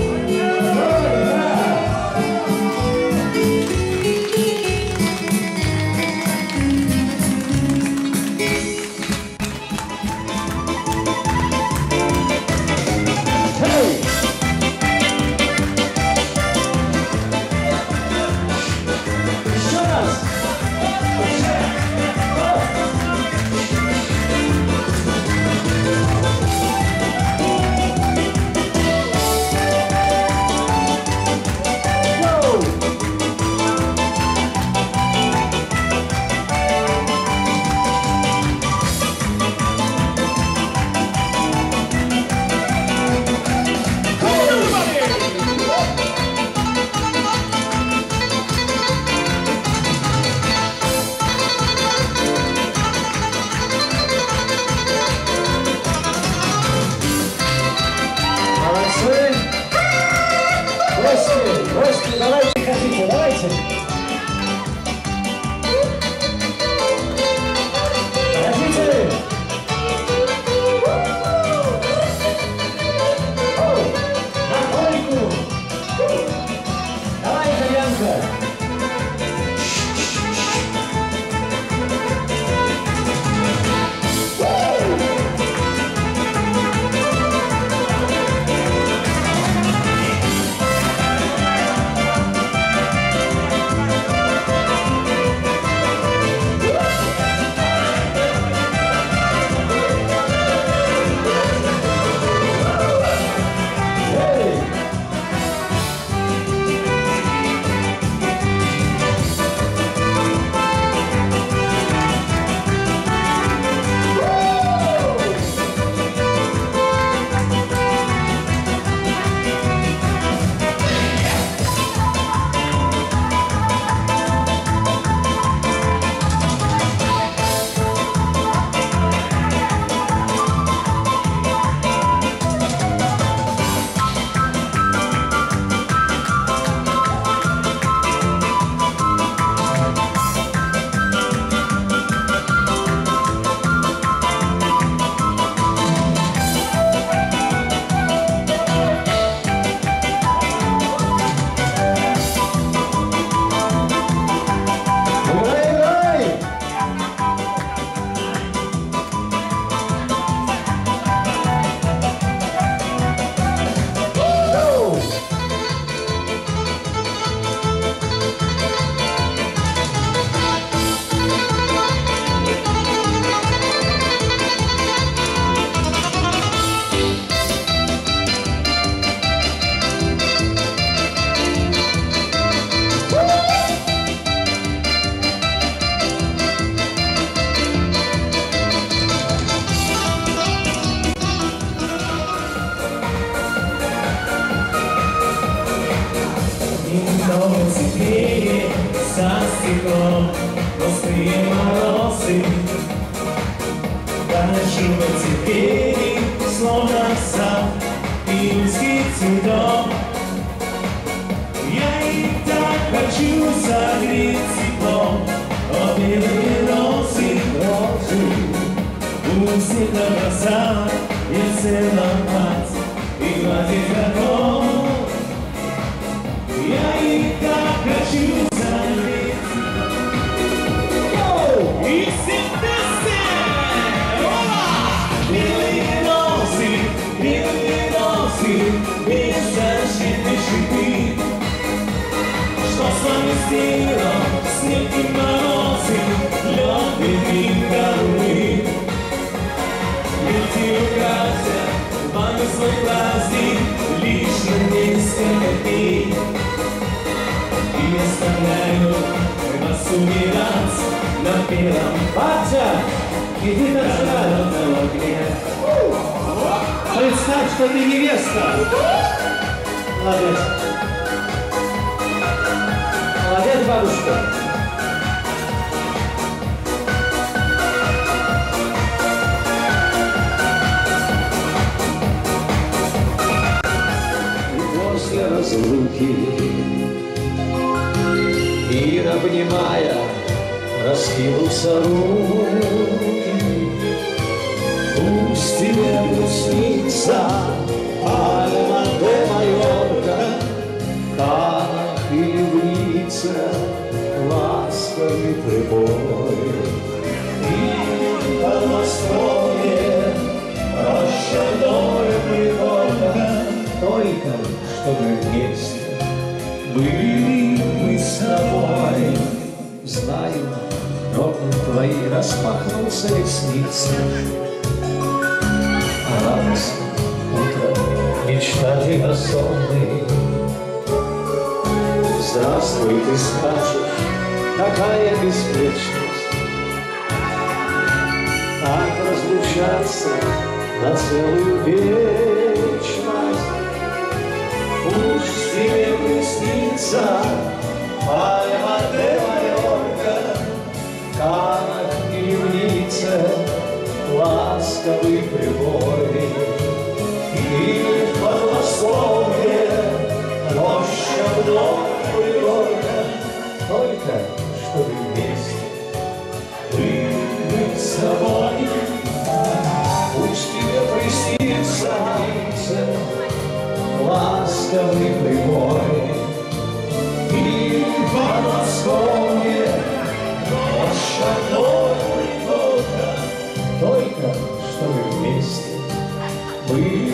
Гости, давайте хотите, давайте. Хотите? На койку. Давай, итальянка. в эти двери, словно сад июльских цветов. Я и так хочу согреть теплом, о белые розы, розы. У всех на глазах я целовать и гладить готов. Я и так хочу согреть теплом. И все вместе! Белые розы, белые розы, беззащитные шипы. Что с вами сделал снег и морозы, лед и горы? Люди украсят вами свой праздник лишь на несколько дней и оставляют вас умирать на белом Батя, иди танцевать на огне. Представь, что ты невеста. Молодец. Молодец, бабушка. И после разлуки, мир обнимая, раскинутся руки. Пусть тебе приснится Пальма де Майорка, Канах или в Ницце ласковый прибой. И под Москвой прощальное пригорка, только чтобы вместе были мы с тобой. Знаю, окна твои распахнутся ресницы, а радостно утро мечтали сонные. Здравствуй, ты скажешь, какая беспечность, так разлучаться на целую вечность. Пусть тебе приснится Пальма де Майорка, Канах и в Ницце ласковый прибой. И в Подмосковье роща вдоль пригорка, только чтобы вместе быть с тобой. Пусть тебе приснится Ницце ласковый прибой. И в Подмосковье роща вдоль пригорка, только чтобы вместе быть.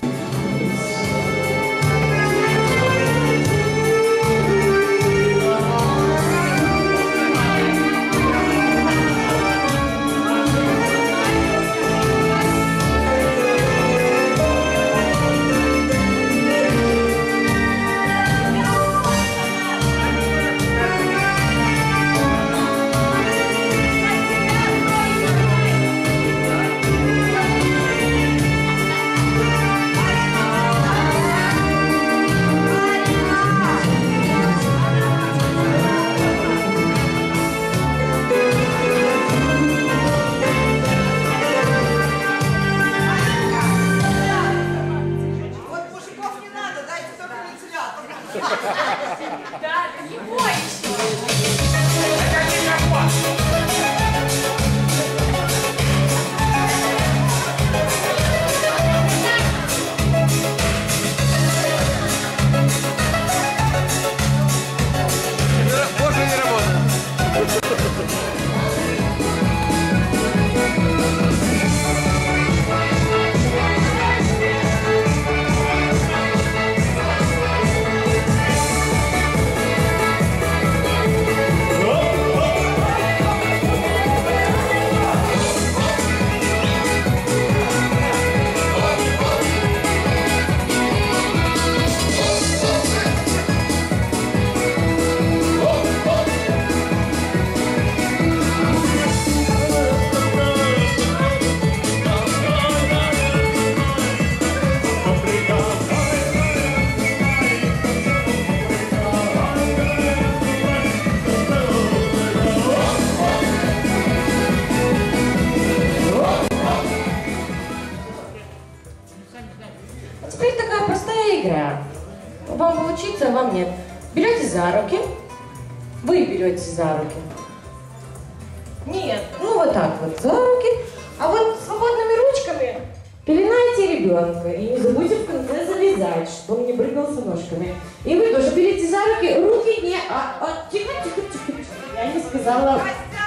за руки, вы берете за руки. Нет, ну вот так вот за руки, а вот свободными ручками пеленайте ребенка. И не забудьте в конце завязать, чтобы он не брыгался ножками. И вы тоже берите за руки, руки не... А, а, тихо, тихо, тихо, тихо. Я не сказала...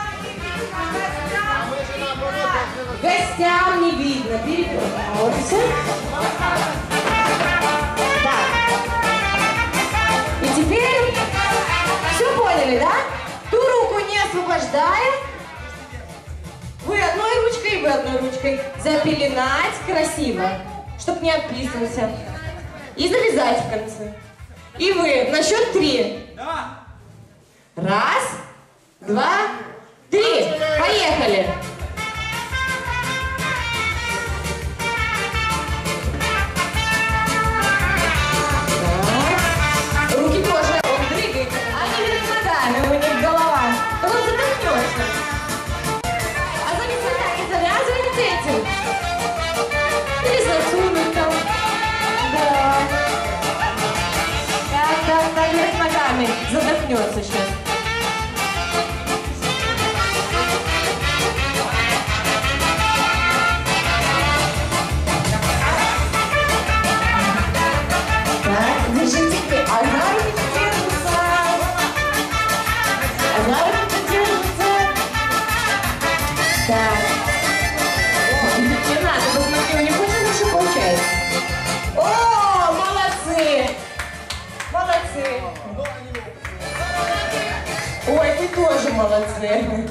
Гостям не видно, перевернемся. Так. И теперь все поняли, да? Ту руку не освобождаем. Вы одной ручкой, вы одной ручкой. Запеленать красиво, чтоб не отписывался. И завязать в конце. И вы на счет три. Раз, два, три. Поехали. Руки тоже, он дрыгает. Они вверх ногами, у них голова. То он задохнется. А завязывайте, завязывайте этим. Или засунуть там. Да. Так, так, так, вверх ногами. Задохнется сейчас. Так, держите. А за руки держится. А за руки держится. Так. Не надо, посмотри, у них очень хорошо получается. О, молодцы! Молодцы! Ой, ты тоже молодцы.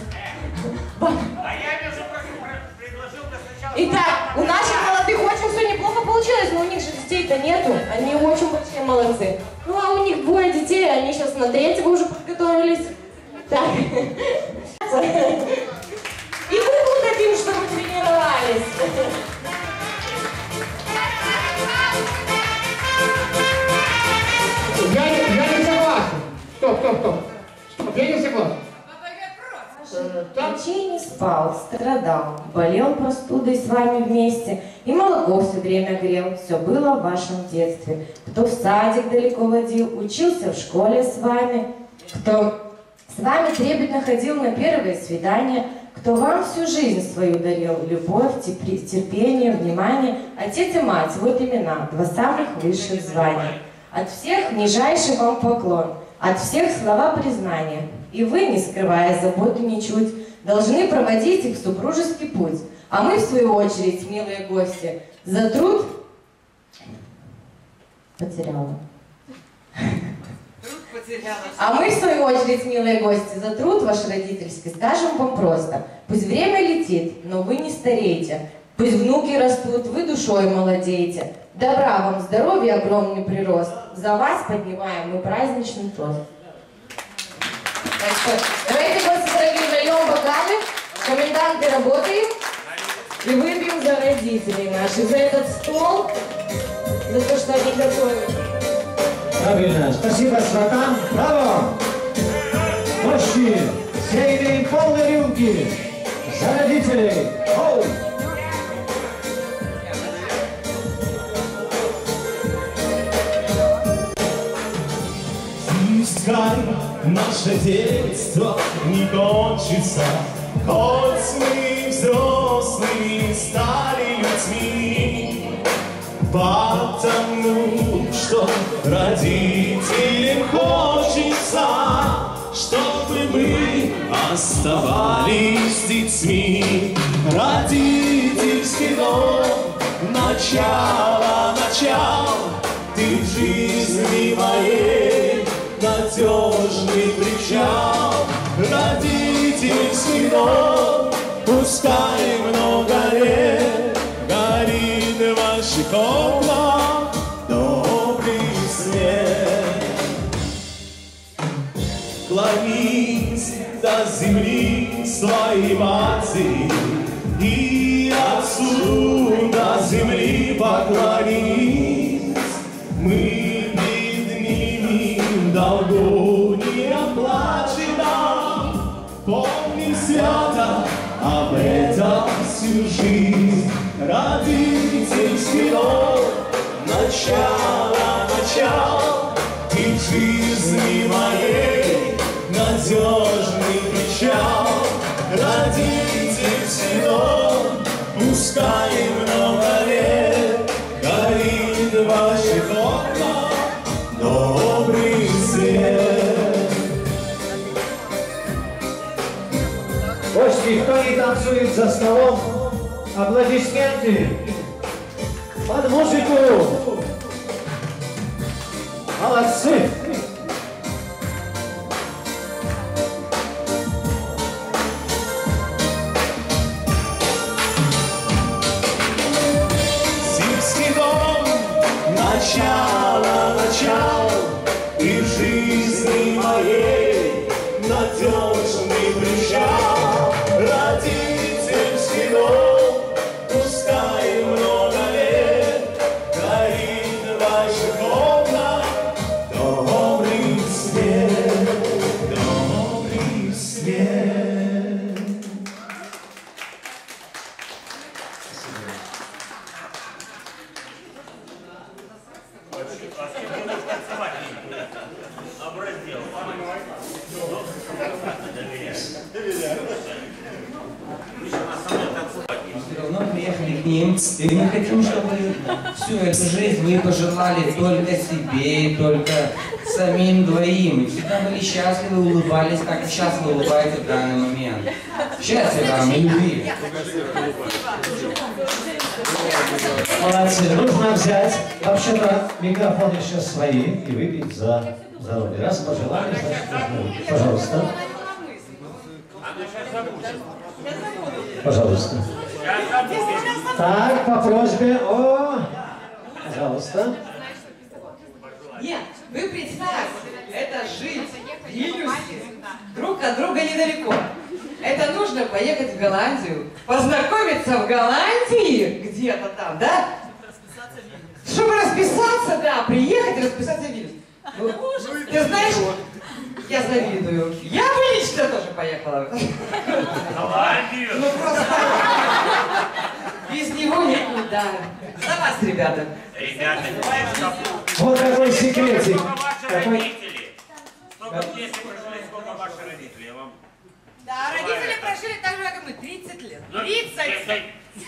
Итак, у наших молодых очень все неплохо получилось, но у них же детей-то нету. Они очень большие молодцы. Ну, а у них двое детей, они сейчас на третьего уже подготовились. Так. И мы дадим, что мы тренировались. Я, я не согласен. Стоп, стоп, стоп. Стоп, я не согласен. Ночей не спал, страдал, болел простудой с вами вместе, и молоко все время грел, все было в вашем детстве. Кто в садик далеко водил, учился в школе с вами, кто с вами трепетно ходил на первое свидание, кто вам всю жизнь свою дарил любовь, терпение, внимание, отец и мать, вот имена, два самых высших звания. От всех нижайший вам поклон, от всех слова признания. И вы, не скрывая заботы ничуть, должны проводить их в супружеский путь. А мы, в свою очередь, милые гости, за труд... Потеряла. А мы, в свою очередь, милые гости, за труд ваш родительский скажем вам просто. Пусть время летит, но вы не стареете. Пусть внуки растут, вы душой молодеете. Добра вам, здоровья, огромный прирост. За вас поднимаем мы праздничный тост. Так что, давайте, гости дорогие, нальем бокалы, коменданты работаем и выпьем за родителей наших, за этот стол, за то, что они готовят. Правильно. Спасибо сватам. Браво! Мощи! Все имеем полные рюмки. За родителей. Оу! Пускай наше детство не кончится, хоть мы взрослыми стали людьми, потому что родителям хочется, чтобы мы оставались детьми. Родительский дом, начало, начало, ты в жизни моей надежный причал. Родительский дом, пускай много лет горит в ваших окнах добрый свет. Клонись до земли своей матери и отцу до земли поклонись. Мы перед ними долгу не оплачено. Помни свято об этом всю жизнь. Родительский дом, начало, начало, ты в жизни моей надежный причал, родитель всего, пускай много лет горит в ваших окнах добрый свет. Гости, кто не танцует за столом, аплодисменты под музыку. Молодцы! Сельский дом, начало, начало, и в жизни моей надежный причал. Родительский дом, пускай много лет горит в ваших окнах добрый свет, добрый свет. Все равно приехали к ним, и мы хотим, чтобы всю эту жизнь вы пожелали только себе, только самим двоим. И всегда были счастливы, улыбались, как сейчас вы улыбаетесь в данный момент. Счастья вам и любви. Молодцы. Нужно взять, вообще-то, микрофоны сейчас свои и выпить за здоровье. Раз пожелали, значит, нужно выпить. Пожалуйста. Пожалуйста. Так, по просьбе. О, пожалуйста. Нет, вы представьте, это жить в Вильнюсе друг от друга недалеко. Это нужно поехать в Голландию, познакомиться в Голландии, где-то там, да? Чтобы расписаться, да, приехать и расписаться в Вильнюсе. Ну, ты знаешь, я завидую. Я бы лично тоже поехала. Голландию? Ну просто без него никуда. За вас, ребята. Ребята, Вот такой секретик. сколько ваши Такой... родители? Сколько вместе прожили, сколько ваши родители? Я вам... Да, родители прожили так же, как и мы, тридцать лет. Ну, тридцать!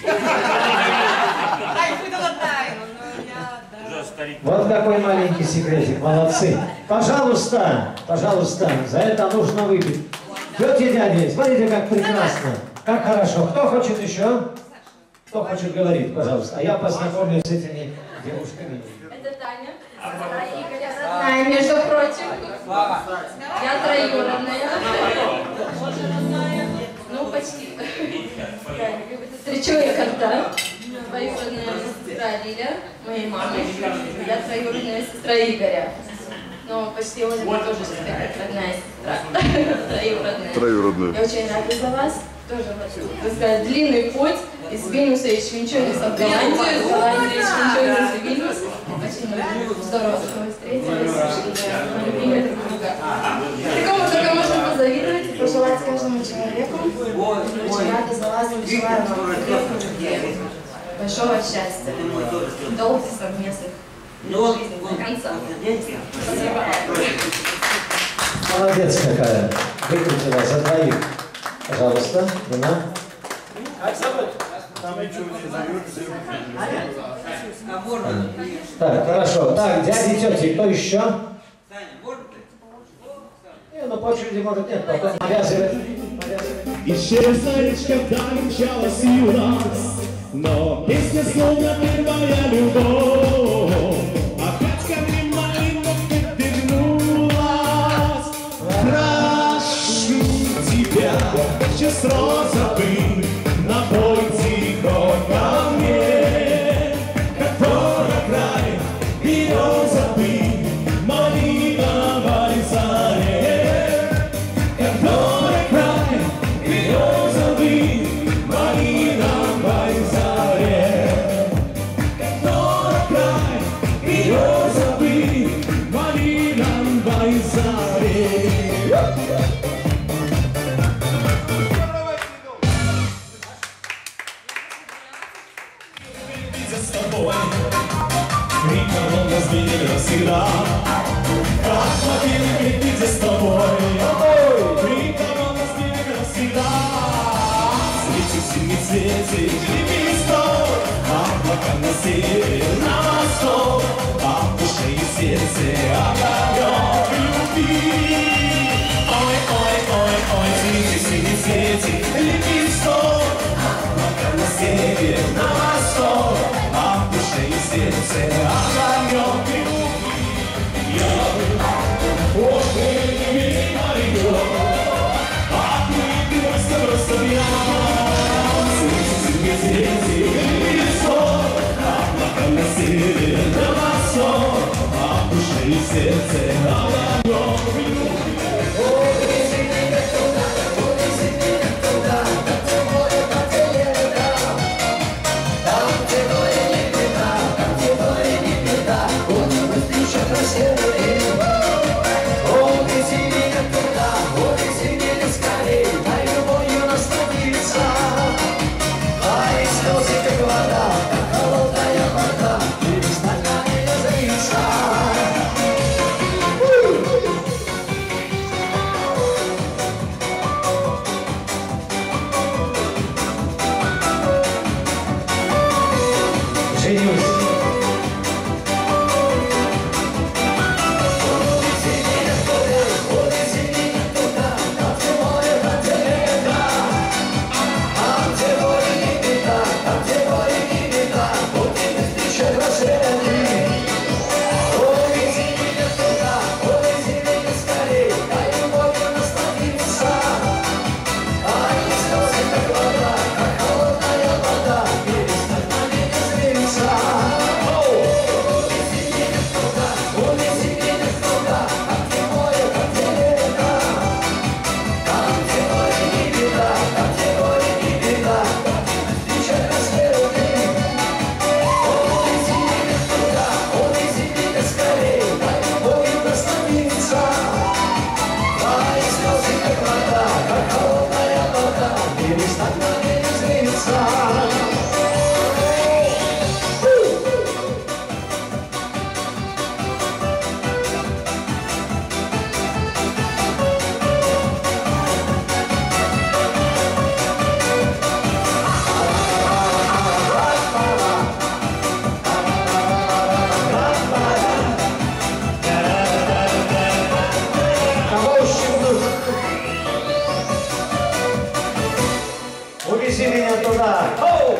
Ай, выдала тайну, но я... Уже старик. Вот такой маленький секретик. Молодцы. Пожалуйста, пожалуйста, за это нужно выпить. Тети и дяди, смотрите, как прекрасно. Как хорошо. Кто хочет еще? Кто хочет говорить, пожалуйста. А я познакомлюсь с этими девушками. Это Таня, сестра Игоря, родная, между прочим. Я троюродная. Тоже родная. Ну, почти. Встречу я когда. Двоюродная сестра Лиля, моей мамы. Я троюродная сестра Игоря. Но почти он тоже сестра, родная сестра. Троюродная. Троюродная. Я очень рада за вас. Тоже вот, так сказать, длинный путь из Вильнюса и Швейчониса в Голландию, из Голландии из Швейчониса в Вильнюс. Очень здорово, что мы встретились, что мы любили друг друга. Такому только можно позавидовать и пожелать каждому человеку. Очень рада за вас, желаю вам крепких, большого счастья, долгих совместных жизней до конца. Спасибо. Молодец какая. Выкрутила за двоих. Пожалуйста, вина. Как зовут? Там ничего не зовут. Так, хорошо. Так, дяди, тети, кто еще? Не, ну по очереди может нет, потом навязывает. Исчезла речка, вдаль мчалась и у нас, но песня словно первая любовь. Опять ко мне малинка вернулась. Прошу тебя, сейчас розовый, напойте его ко мне. Который край березовый, малиновой заре. Который край березовый, малиновой заре. Который край березовый, малиновой заре. свете лепесток, облака на север, на восток, а в душе и сердце огонек любви. Ой, ой, ой, ой, цвети, синий цвети лепесток, облака на север, на восток, а в душе и сердце огонек любви. Я ох, ты не моряк, а ты просто, просто пьян. Цвети, цвети лепесток, облака на север, на восток, а в душе и сердце огонек любви. Увези меня туда. Оу!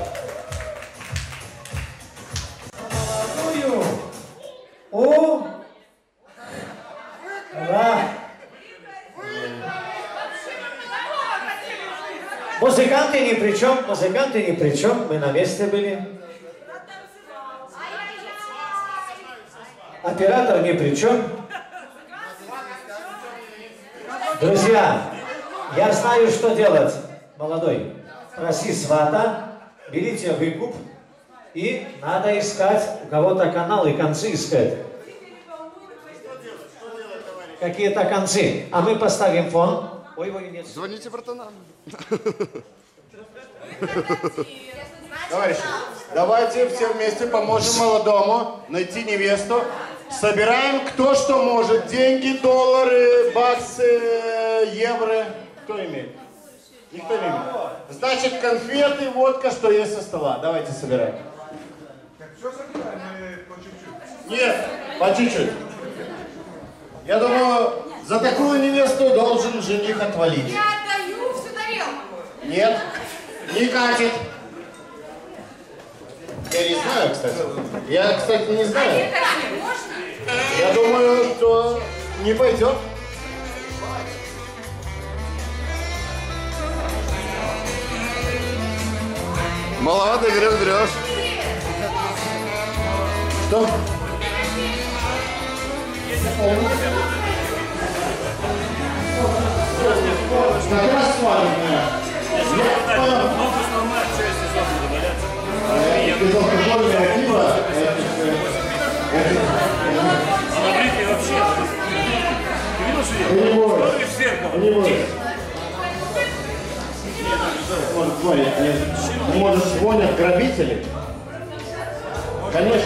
Молодую. У. Ра. Музыканты ни при чем, музыканты ни при чем, мы на месте были. Оператор ни при чем. Друзья, я знаю, что делать. Молодой, проси свата, берите выкуп, и надо искать у кого-то канал и концы искать. Какие-то концы. А мы поставим фон. Ой, ой, нет. Звоните братанам. Товарищи, давайте все вместе поможем молодому найти невесту. Собираем кто что может. Деньги, доллары, баксы, евро. Кто имеет? Никто не имеет. Значит, конфеты, водка, что есть со стола. Давайте собираем. Все собираем по чуть-чуть? Нет, по чуть-чуть. Я думаю, за такую невесту должен жених отвалить. Я отдаю всю тарелку. Нет, не катит. Я не знаю, кстати. Я, кстати, не знаю. Я думаю, что не пойдет. Маловато берешь, берешь. Что? Как раз с вами. Основная часть сезона Безалкогольное пиво. А на брифе вообще. Ты видел, что Не делал? может. Смотри в зеркало. Не может. Вот, смотри, может, звонят грабители? Конечно.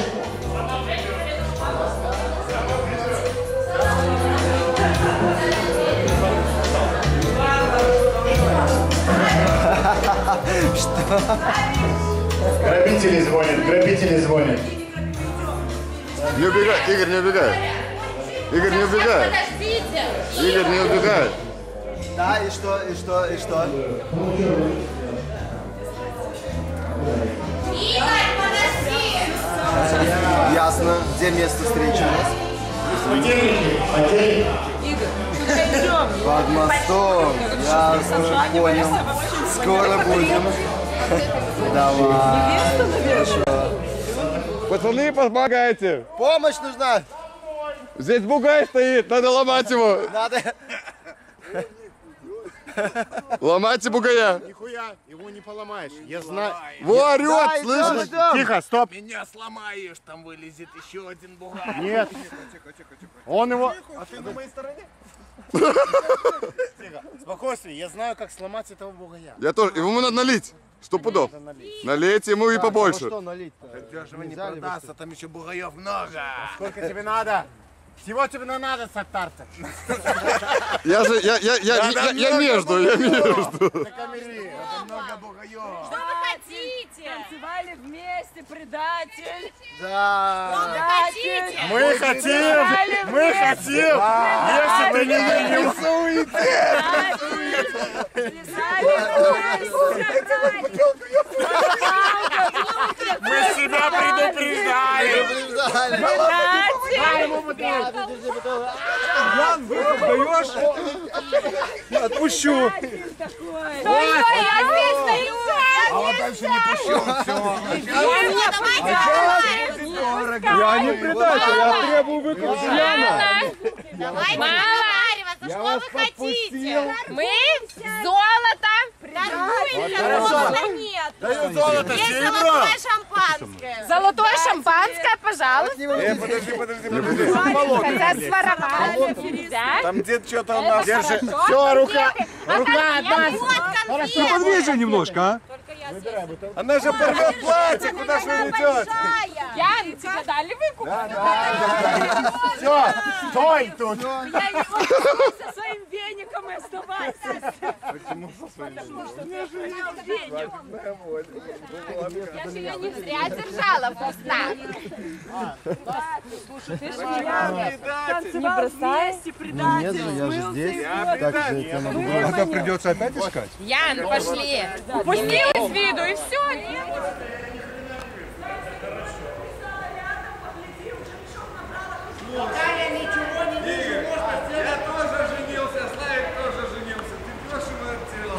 Что? Грабители звонят, грабители звонят. Не убегай, Игорь, не убегай. Игорь, не убегай. Игорь, не убегай. Да, и что, и что, и что? Игорь, подожди! Ясно. Где место встречи у нас? Под мостом. Ясно, понял. Скоро будем. Давай. Хорошо. Пацаны, помогайте. Помощь нужна. Здесь бугай стоит, надо ломать его. Надо. Ломайте бугая. Нихуя, его не поломаешь. Я знаю. Во, орёт, слышишь? Тихо, стоп. Меня сломаешь, там вылезет еще один бугай. Нет. Он его... А ты на моей стороне? Тихо, спокойствие. Я знаю, как сломать этого бугая. Я тоже. Ему надо налить. Сто пудов. Налейте ему и побольше. Что налить-то? Дешево не продастся, там еще бугаев много. Сколько тебе надо? Всего тебе надо, саттарца. Я же, я, я, я, я, я между, я между. Много бугаев. Что вы хотите? Танцевали вместе, предатель. Да. Что вы хотите? Мы хотим, мы хотим, если ты не рисуете. Мы себя предупреждали. Ян, вы даешь? Отпущу. Стой, я здесь стою. А вот дальше не пущу. Все. Я не предатель, я требую выкуп Яна. Давайте договариваться, что вы хотите? Мы золото. Золота нет. Даю золото, Есть серебро. золотое шампанское. Золотое шампанское, пожалуйста. Э, подожди, подожди, подожди. Хотят своровать. Да? Там где-то что-то у нас. Держи. Все, рука. Рука одна. Ну подвижи немножко, а? Она же порвет платье, куда же вы идете? Ян, тебе дали выкуп? Все, стой тут. Я не могу со своим веником и оставайся. Почему со своим? Потому что мне же веник. Я же ее не зря держала в кустах. Слушай, ты же меня танцевал вместе, предатель. Нет же, я же здесь. Я Так же я могу. Тогда придется опять искать. Ян, пошли. Упустил из виду и все. Наталья ничего не видит, можно сделать. Я тоже женился, Славик тоже женился. Ты дешево отделал.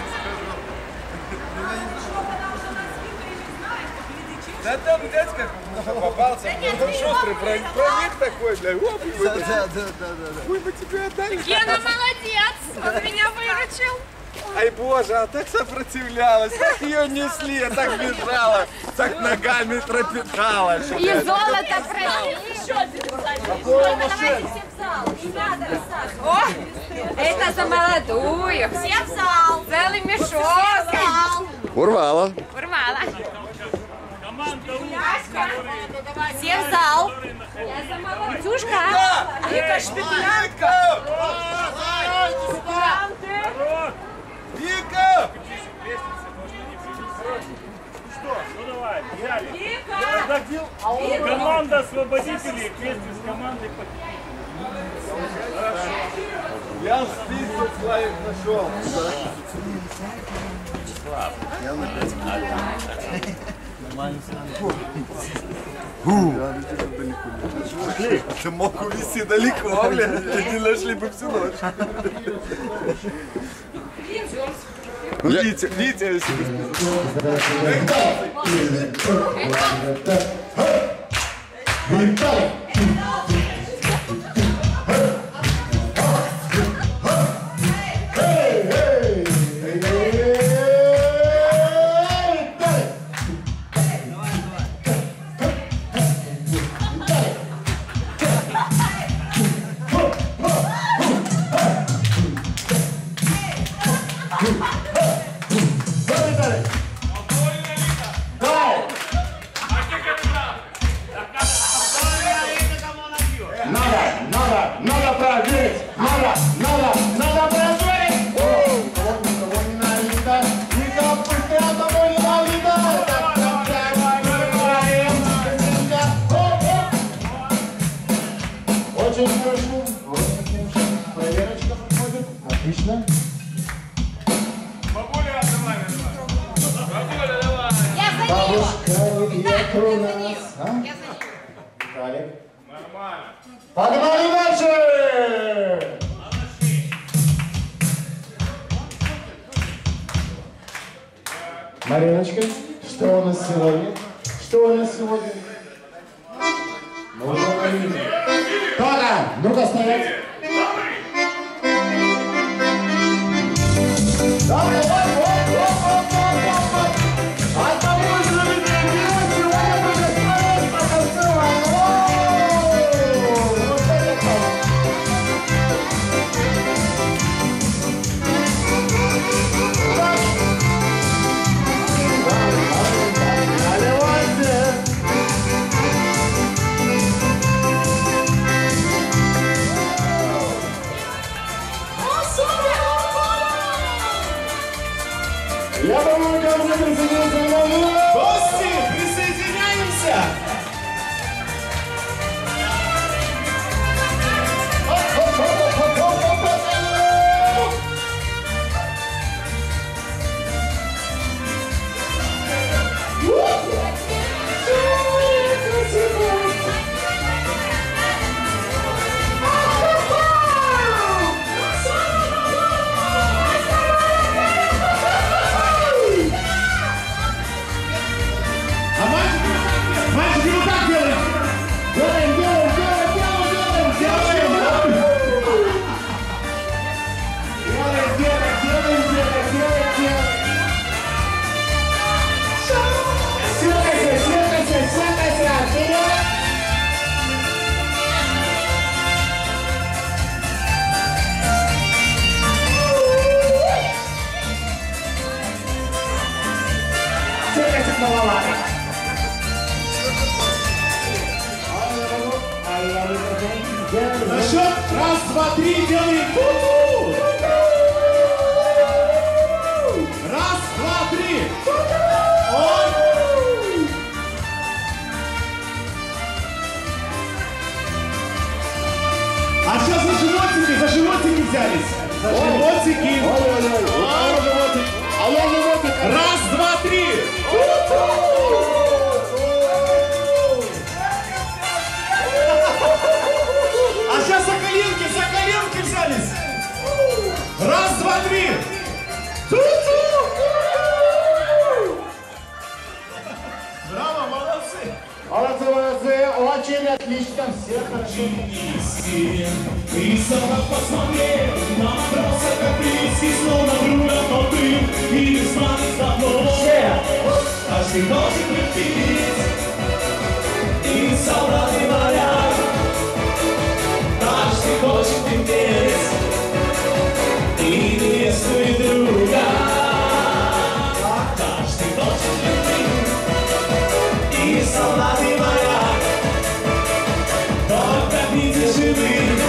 Да там дядька попался, он шустрый, проник такой, бля, оп, и Да, да, да, да. хуй бы тебе отдали. Гена молодец, он меня выручил. Ай боже, а так сопротивлялась, так ее несли, а так бежала, так ногами тропитала. И золото просили. Еще один давайте все в зал. Не надо рассаживать. О, это за молодую. Все в зал. Целый мешок. Урвала. Урвала. Все в зал. Я за молодую. Витюшка. Вика Шпетлянка. Вика! Ну давай, взяли. Команда освободителей вместе с командой. Хорошо. Я список Славик нашел. Шли. Ты мог увезти далеко, блядь. Не нашли бы всю ночь. Витя, Витя, Надо проверить! Никого не надо, никого не отлично. Бабуля, давай, давай. Бабуля, давай. Бабушка, нет у нас. А? Виталик. Нормально. Погнали дальше! Мариночка, что у нас сегодня? Что у нас сегодня? Ну, кто-то! Ну-ка стоять! Давай, давай, я думаю, ко мне присоединился новый. Гости, присоединяемся! Мальчики, вот так делаем! Делаем, делаем, делаем, делаем, делаем, делаем! Делаем, делаем, делаем, делаем, делаем, делаем! Сёкайся, сёкайся, сёкайся! Вперед! Сёкайся, маловато! На счет раз, два, три делаем ту-ту! Раз, два, три! Ой! А сейчас за животики, за животики взялись! За животики! Ой-ой-ой! А я животик! Раз, два, три! Ту-ту! А сейчас за коленки, за коленки взялись. Раз, два, три. Ту-ту! Браво, молодцы. Молодцы, молодцы, очень отлично, все хорошо. Ты сама посмотри, набрался как близкий, словно друга, но ты и не знаешь давно. Каждый должен любить, и солдаты моря. Каждый хочет иметь и невесту, и друга. Каждый хочет любить и солдаты моря. Только виды живых,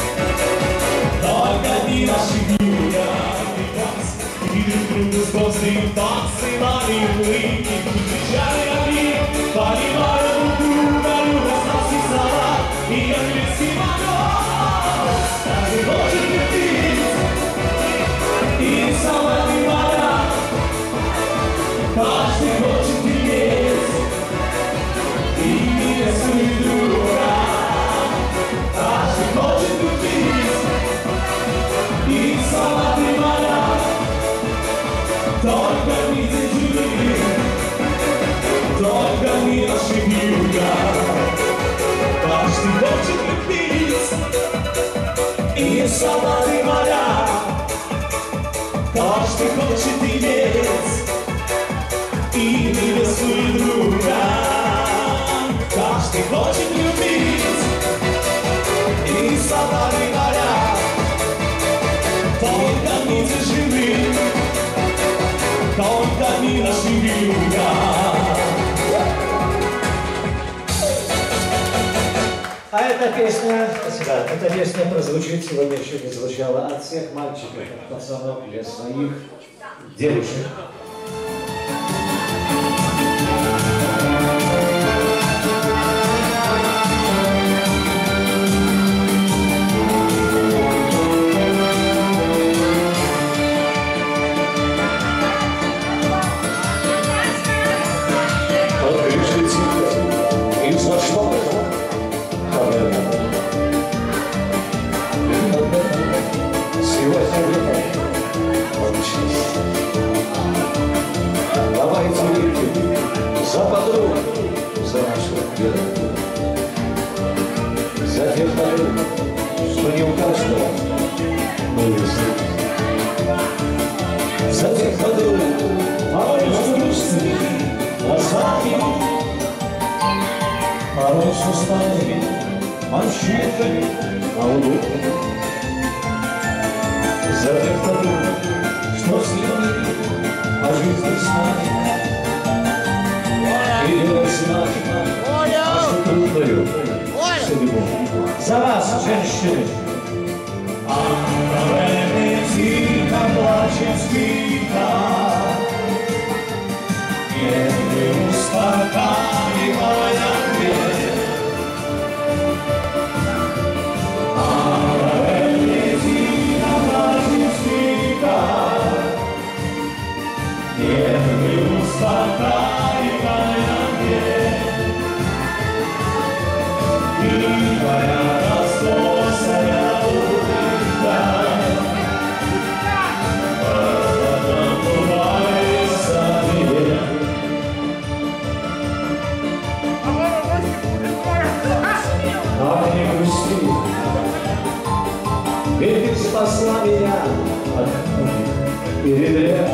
только не наши друга. И друг другу сквозные танцы, малые улыбки, встречали огни, понимая друг друга, любя нас и слова, и английский монолог. Каждый хочет любить и солдаты моря. Каждый хочет иметь и невесту, и друга. Каждый хочет любить и солдаты моря. Только видеть живых, только не наших юга. Каждый хочет любить и солдаты моря. Каждый хочет иметь и невесту, и друга. Каждый хочет любить и солдаты моря. Только не живых, только не наших юга. А эта песня, спасибо, эта песня прозвучит, сегодня еще не звучала, от всех мальчиков, от пацанов для своих девушек. Давайте выпьем за подруг, за нашу веру, за тех подруг, что не у каждого были за тех подруг, порой грустных, глазами, порой с усталыми мальчишками на улыбке. За тех подруг, что следили по жизни с нами. И делать с нами нашу трудную судьбу. За вас, женщины! Ангелы тихо плачет спита, не успокаивая дверь. Ангелы тихо плачет спита, не успокаивая дверь. И твоя раскосая ведь ты спасла меня от передряг.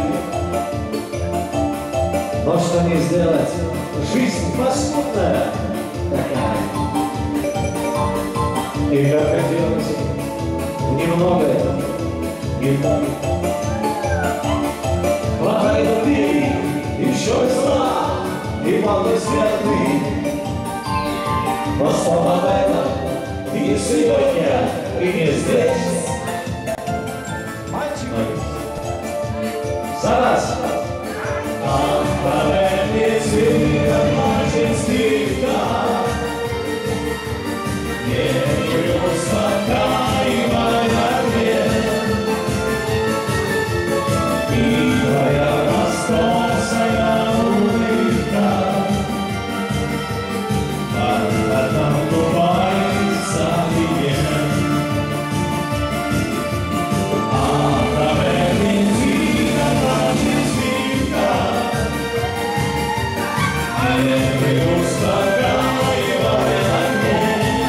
Но что не сделать, жизнь паскудная такая. И как хотелось немного, не так. Хватай любви, еще зла, и полный святый. Но слава об этом, и сегодня, и не здесь. За вас! Ангелы тихо плачет спита, не успокаивая дверь. И твоя раскосая улыбка отдувается мне. Ангелы тихо плачет спита, не успокаивая дверь.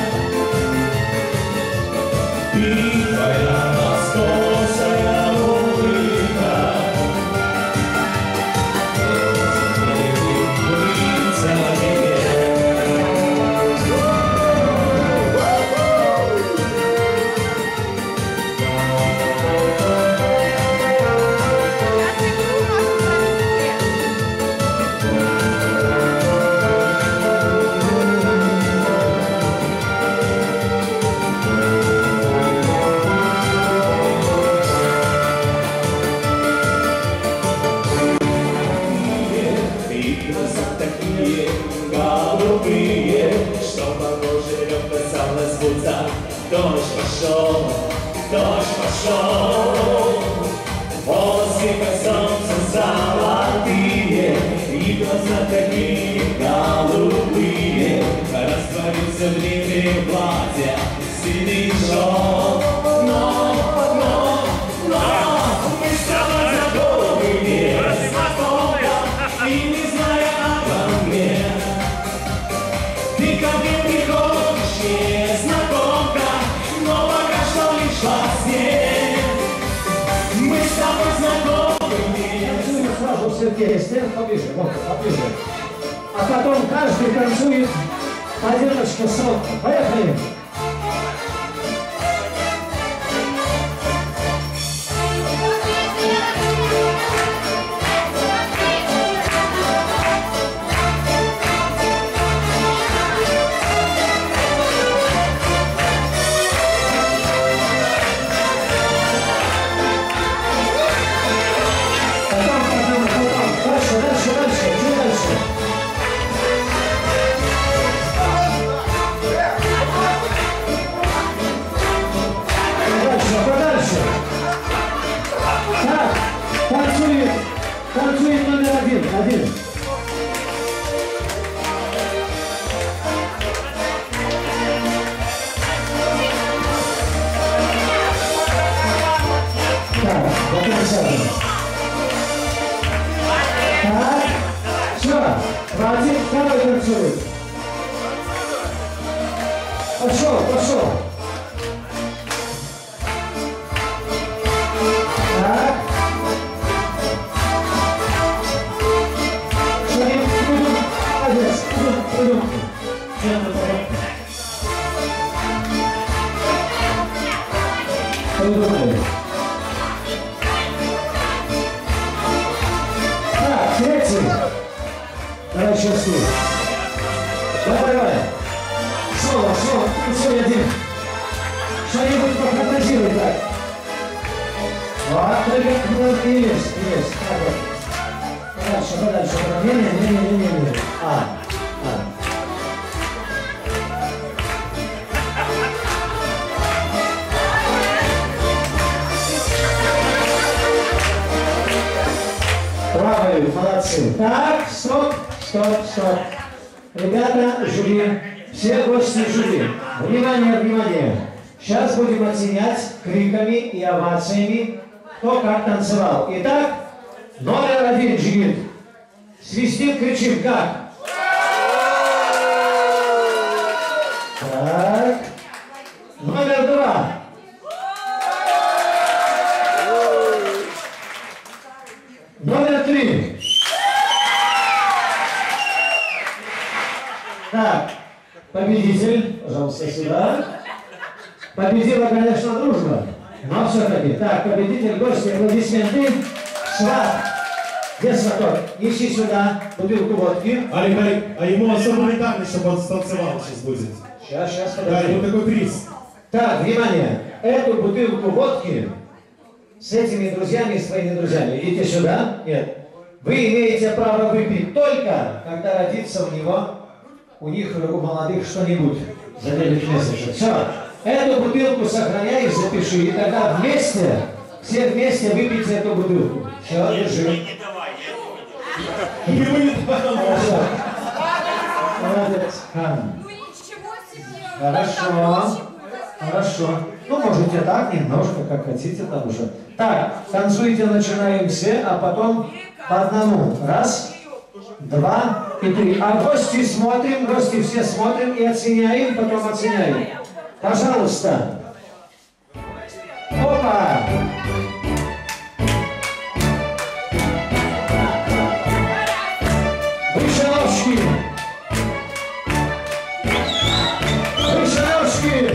И твоя раскосая улыбка улыбнется тебе. Такие голубые, что похоже легко согласутся. Дождь пошел, дождь пошел, волосы как солнце золотые, и глаза такие голубые, растворился в длинные платья синий шел. Но, но, но, мы с тобой знакомы, не знакомы, и не зная обо мне. Ты ко мне приходишь, незнакомка, но пока что лишь во сне. Мы с тобой знакомы. Танцуем сразу Сергей, Стэн поближе, вот, поближе. А потом каждый танцует одиночка сам. Поехали! Танцует номер один, один. Так, Вот это сядем. Так, все, хватит, второй танцует. Пошел, пошел. Так. Что-нибудь придумай. Молодец, придумай, придумай. Придумали. Так, третий. Давай еще с ним. Давай, давай. Слово, слово, танцуй один. Что-нибудь пофантазируй так. Вот, только есть, есть. Так вот. Подальше, подальше. Не, не, не, не, не, не. А, а. Правы, молодцы. Так, стоп, стоп, стоп. Ребята, жюри, все гости жюри. Внимание, внимание. Сейчас будем оценять криками и овациями, кто как танцевал. Итак, номер один, Джигит. Свистим, кричим, как? Так. Номер два. Номер три. Так, победитель, пожалуйста, сюда. Победила, конечно, дружба, но все-таки. Так, победитель, гости, аплодисменты. Сват. Где сваток? Неси сюда бутылку водки. Алик, Алик, а ему особо не так, чтобы он станцевал сейчас будет. Сейчас, сейчас, подожди. Да, ему такой приз. Так, внимание. Эту бутылку водки с этими друзьями и своими друзьями. Идите сюда. Нет. Вы имеете право выпить только, когда родится у него, у них, у молодых, что-нибудь за девять месяцев. Все. Эту бутылку сохраняй и запиши. И тогда вместе, все вместе выпейте эту бутылку. Все, держи. Хорошо. Молодец. Хорошо. Хорошо. Ну, можете так, немножко, как хотите, там уже. Так, танцуйте, начинаем все, а потом по одному. Раз, два и три. А гости смотрим, гости все смотрим и оценяем, потом оценяем. Пожалуйста. Опа! Выше ножки. Выше ножки.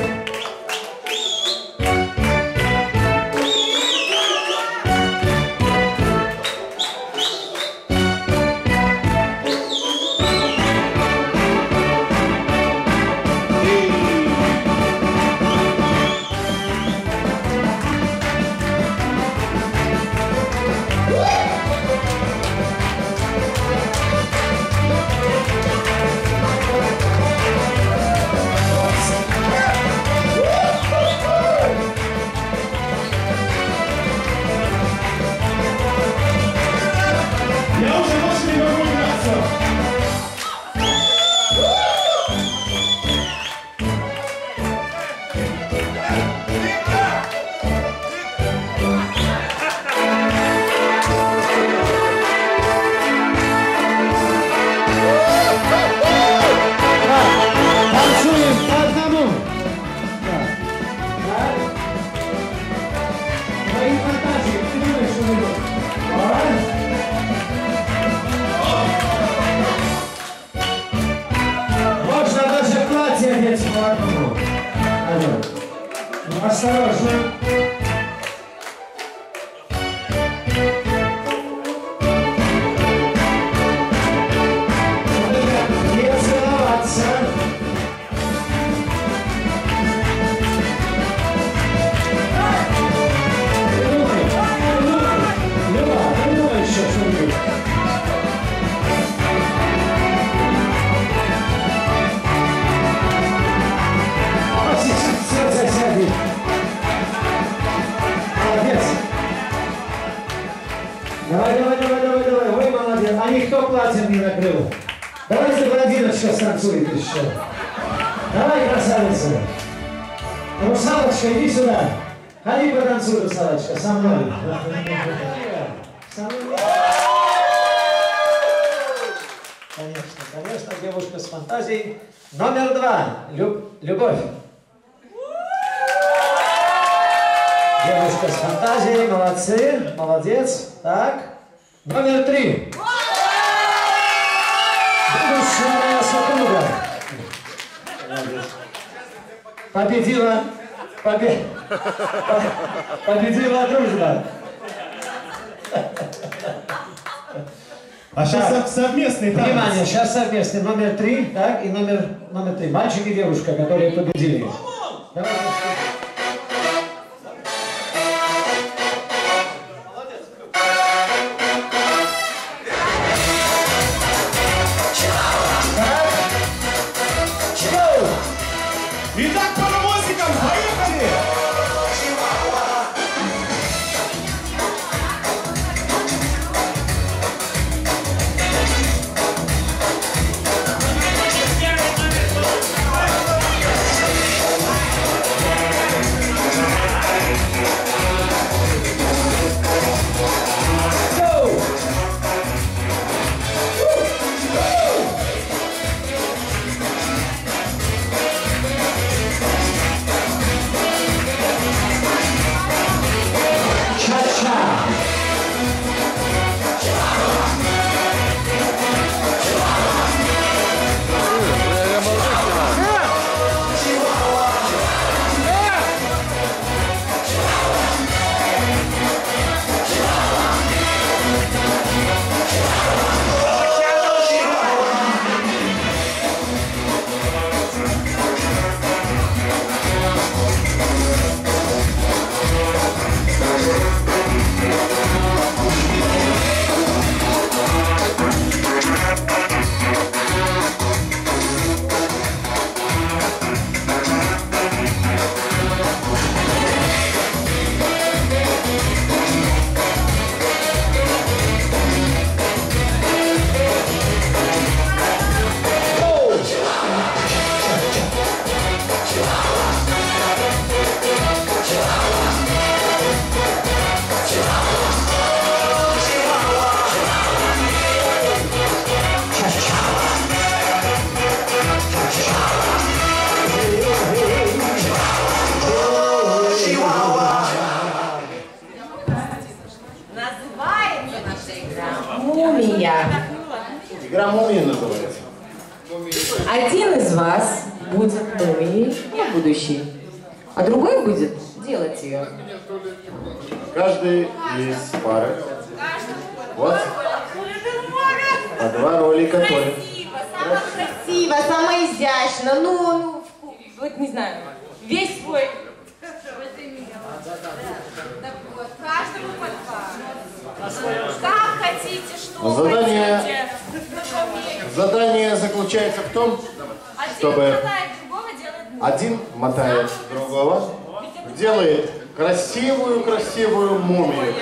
Осторожно. Не целоваться. Придумай, придумай. Люба, придумай еще что-нибудь. Сердце сядет. Молодец. Давай, давай, давай, давай, давай. Ой, молодец. А никто платьем не накрыл. Давайте блондиночка станцует еще. Давай, красавица. Русалочка, иди сюда. Ходи потанцуй, русалочка, со мной. Со мной. Конечно, конечно, девушка с фантазией. Номер два. Люб... Любовь. Девушка с фантазией, молодцы, молодец. Так. Номер три. Будущая супруга. Победила. Побе... Победила дружба. А сейчас совместный танец. Внимание, сейчас совместный. Номер три, так, и номер, номер три. Мальчик и девушка, которые победили. Давайте. Итак, паровозиком, поехали! Мумия. Игра мумии называется. Один из вас будет мумией на будущий, а другой будет делать ее. Каждый из пары. Вот. По два ролика тоже. Самое красиво, самое изящно, ну, ну, вот не знаю, весь свой. Каждому по два. Как хотите, что Задание, хотите. задание заключается в том, чтобы Мотает другого, делает один мотает другого, делает красивую-красивую мумию.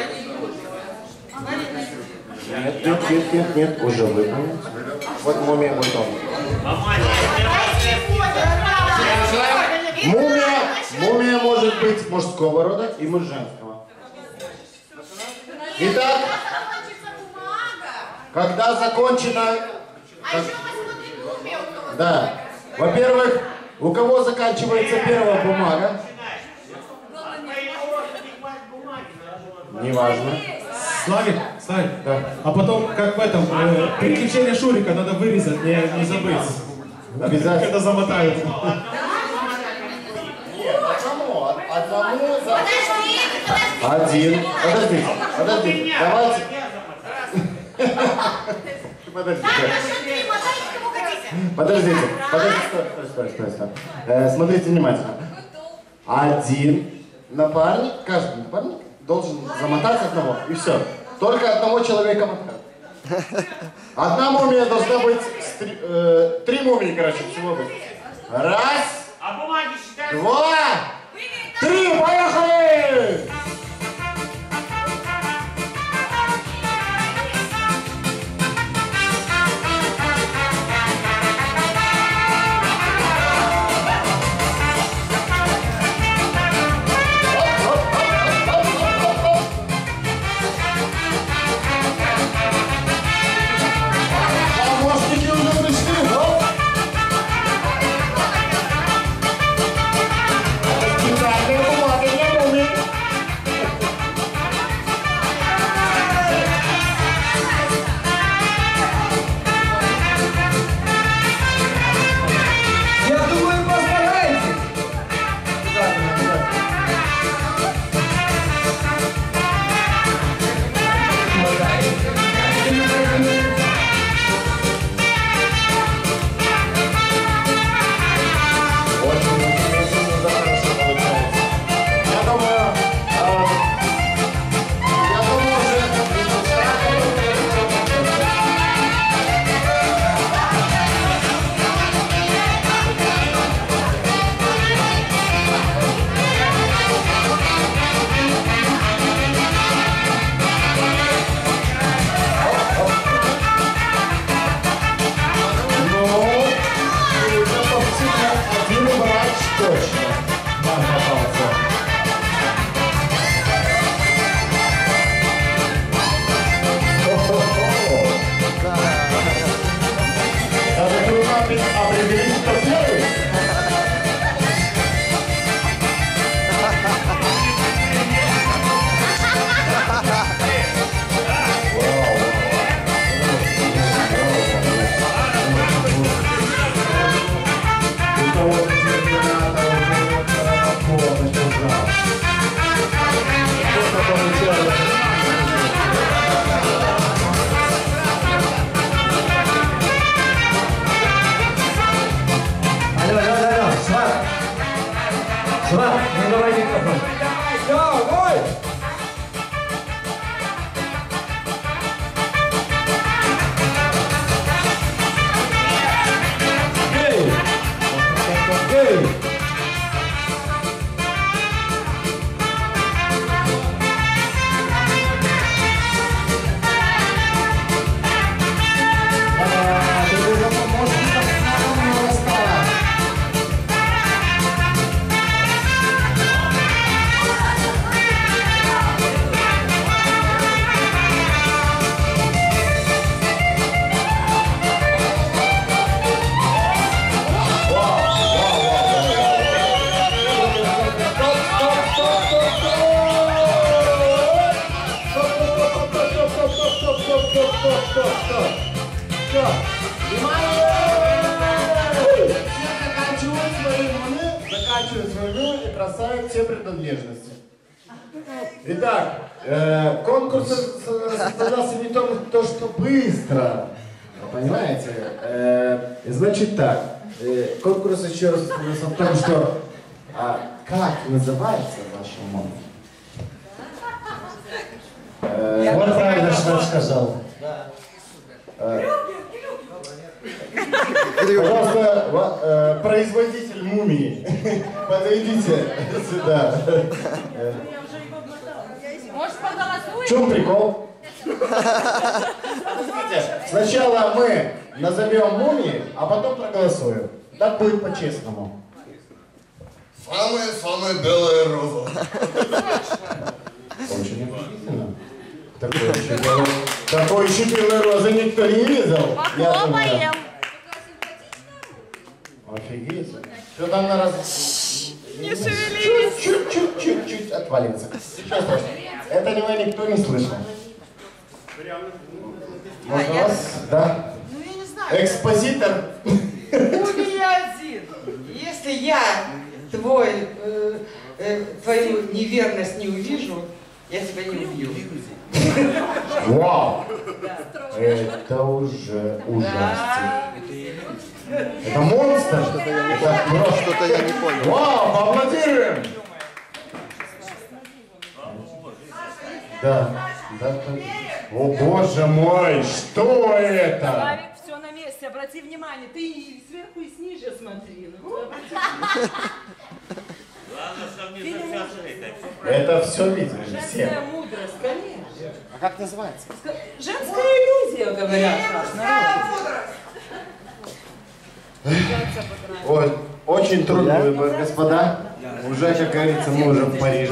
Нет, нет, нет, нет, нет, уже выполнил. Вот мумия, вот он. Мумия, мумия может быть мужского рода и может женского. Итак, когда закончено... как- Да. Во-первых, у кого заканчивается первая бумага? Неважно. Славик, Славик, да. А потом, как в этом, э, приключения Шурика надо вырезать, не, не забыть. Обязательно. Когда замотают. Один. Подождите, подождите. Давайте. Подождите. Подождите. Подождите. Стой, стой, стой, стой. Э, смотрите внимательно. Один напарник, каждый напарник должен замотать одного. И все. Только одного человека мотать. Одна мумия должна быть... с три, э, три мумии, короче, всего быть. Раз. Два. Три. Поехали! Алло, алло, алло, сват. Сват, ну давай микрофон. Давай! Эй! Эй! Заканчивают свою игру и бросают все принадлежности. Итак, э, конкурс состоялся не то, то, что быстро. Понимаете? Э, значит так, э, конкурс еще раз состоялся в том, что а, как называется ваш роман? Э, Вот правильно, что он сказал. э, Пожалуйста, ва- э, производитель мумии, подойдите сюда. Э, Может, В поголосуем? чем прикол? Подождите, сначала мы назовем мумии, а потом проголосуем. Так будет по-честному. Самая-самая белая роза. Очень удивительно. Такой еще белой, такой еще белой розы никто не видел. Я думаю. Офигеть. Что там на раз... Не шевелись. Чуть-чуть, чуть-чуть отвалится. Ничего страшного. Это него никто не слышал. Можно вас? Да. Ну, я не знаю. Экспозитор. У меня один. Если я твой, э, э, твою неверность не увижу, я тебя не убью. Вау! Это уже ужасно. Это монстр? Это просто что-то я не понял. Вау, поаплодируем! Да, да, да. О боже мой, что это? Славик, все на месте, обрати внимание, ты и сверху и снизу смотри. Ну, обрати внимание. Это все видели, Женская все. мудрость, конечно. А как называется? Женская иллюзия, говорят. Ой, очень трудно выбор, господа. Уже, как говорится, мы уже в Париже.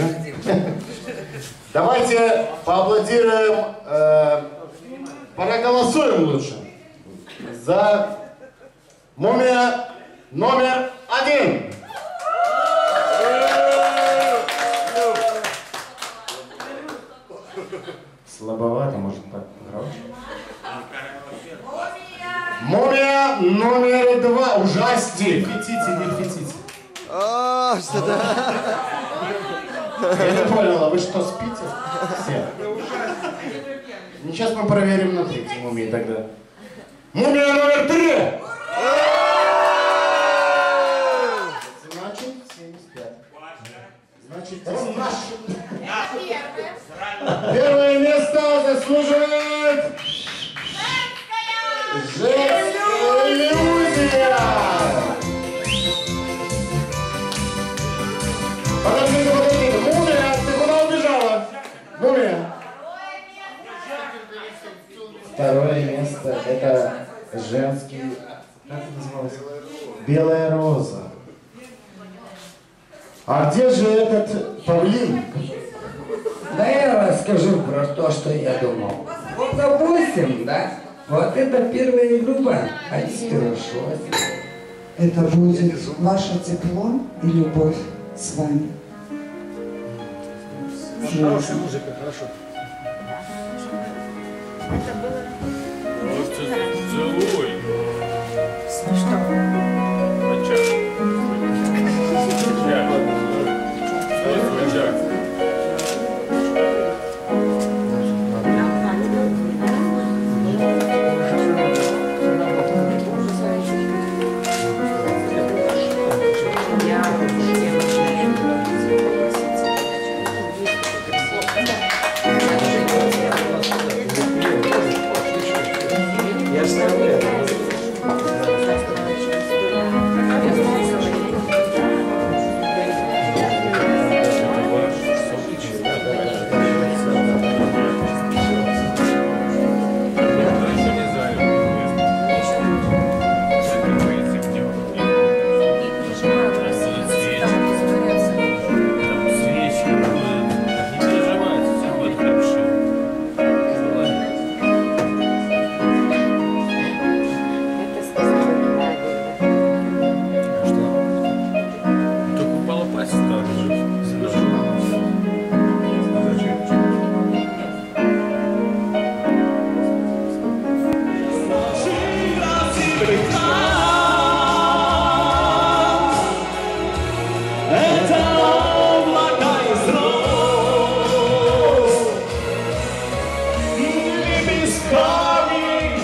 Давайте поаплодируем, э, проголосуем лучше за мумия номер один. Слабовато, может, погромче. Мумия номер два. Ужастик. Фетите, не фетите. А, что-то... Я не понял, а вы что, спите? Все. Ну, сейчас мы проверим на третьей мумии тогда. Мумия номер три! Значит, семьдесят пять. Значит, он наш. Первое место заслуживает... Женская иллюзия! Подождите, подождите. Мумия, ты куда убежала? Мумия. Второе место — это женский... Как это называлось? Белая роза. А где же этот павлин? Да я расскажу про то, что я думал. Вот, допустим, да, вот это первая группа, они хорошо. Это будет ваше тепло и любовь с вами. Хорошая музыка, хорошо. Целуй. Что?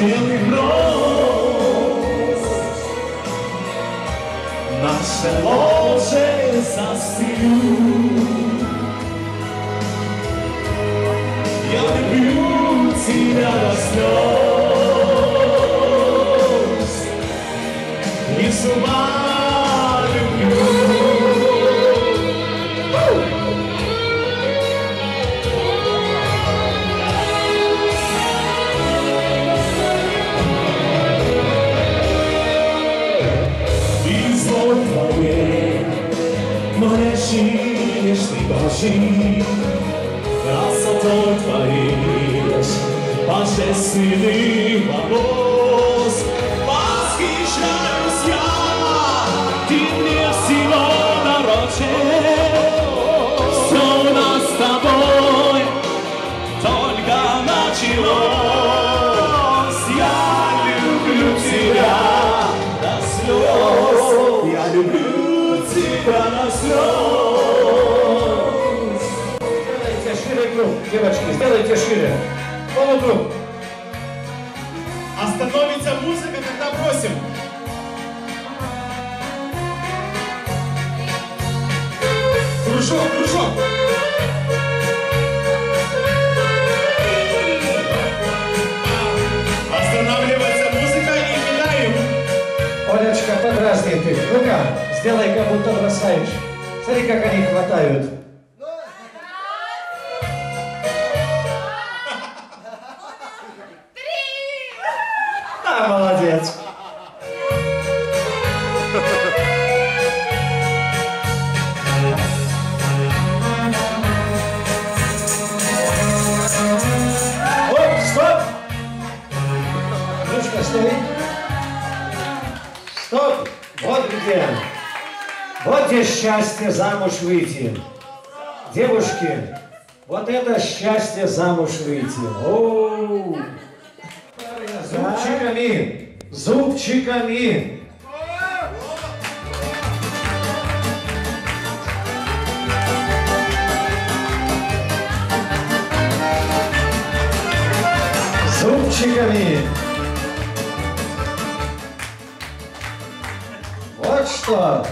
белых роз. Наше ложе застыл. Я люблю тебя до слез, и с ума люблю. Изволь твоей, молящий ты Божий, красотой твоей божественный вопрос. Восхищаюсь я, ты мне всего дороже. Все у нас с тобой только началось. Я люблю тебя до слез. Я люблю тебя до слез. Сделайте шире круг, девочки, сделайте шире. Полукруг. Остановится музыка, когда просим. Кружок, кружок. Останавливается музыка и меняем. Олечка, подразнит их. Ну-ка, сделай, как будто бросаешь. Смотри, как они хватают. А, молодец. Оп, стоп! Дружка, стой. Стоп! Вот где. Вот где счастье замуж выйти. Девушки, вот это счастье замуж выйти. Оу! Зубчиками! Зубчиками! Зубчиками! Вот что!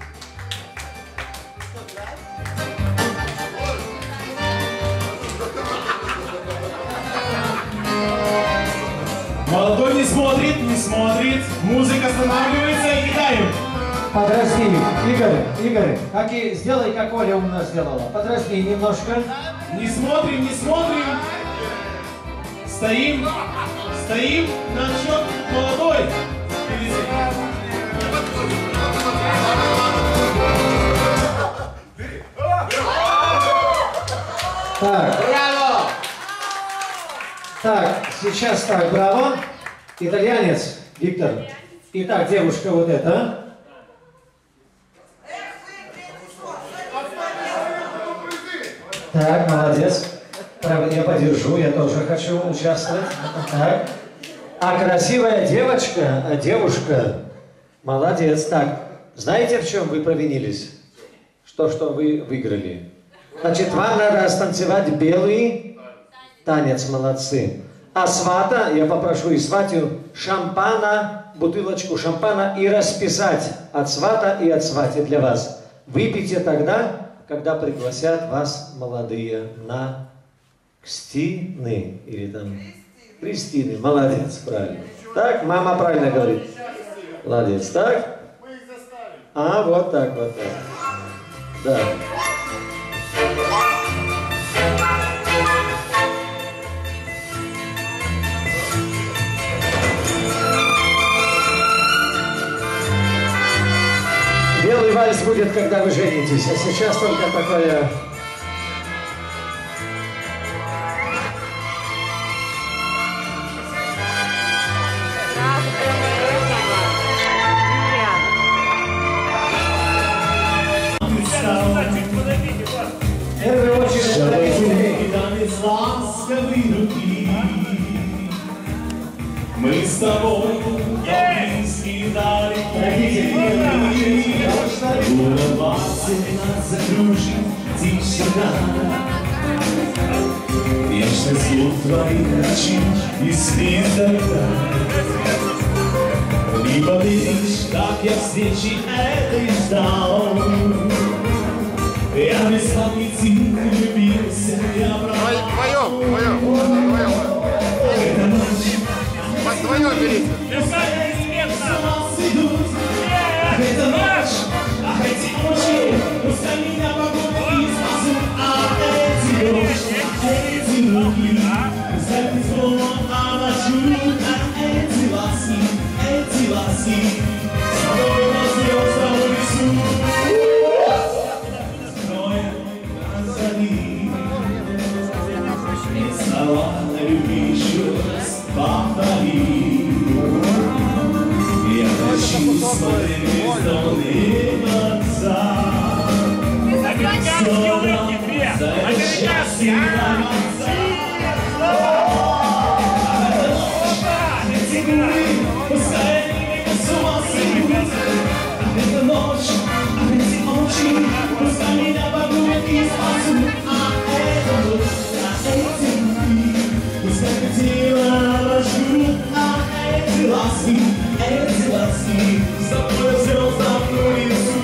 Молодой не смотрит, не смотрит. Музыка останавливается и кидаем. Подразни, Игорь, Игорь, как и, сделай, как Оля умно сделала. Подразни немножко. Не смотрим, не смотрим. Стоим, стоим на счет молодой. Так. Браво! Так, сейчас так, браво. Итальянец, Виктор. Итак, девушка вот эта. Так, молодец. Правда, я подержу, я тоже хочу участвовать. Так. А красивая девочка, а девушка, молодец. Так, знаете, в чем вы провинились? Что, что вы выиграли? Значит, вам надо станцевать белый танец, молодцы. А свата, я попрошу и сватью, шампана, бутылочку шампана и расписать от свата и от свати для вас. Выпейте тогда, когда пригласят вас молодые на кстины или там крестины. Молодец, правильно. Так, мама правильно говорит. Молодец, так? А, вот так, вот так. Да. Белый вальс будет, когда вы женитесь, а сейчас только такое... В первую очередь, танец ласковой руки. Мы с тобой близкие далеки. Улыбаться нас закружит тишина. Нежность слов твоих очей и слеза. Не поверишь, как я встречи этой ждал. Я без памяти влюбился, я брал. Вдвоем, вдвоем, вдвоем. Эта ночь. Вдвоем берите. Эта ночь, ах, эти ночи, пускай меня погонят и спасут. А эти ночи, эти руки, пускай песком обожгут. А эти ласки, эти ласки, с тобой на звездном лесу. Скроем назови, не слова любви еще раз повтори. Я хочу смотреть бездонные глаза. Американские улыбки две! Американские! Эти губы, пускай они меня с ума сойдут. А эта ночь, а эти ночи, пускай меня погубят и спасут. А эта ночь, а эти руки, пускай хотела обожгут. А эти ласки, эти ласки, с тобой в звездном лесу.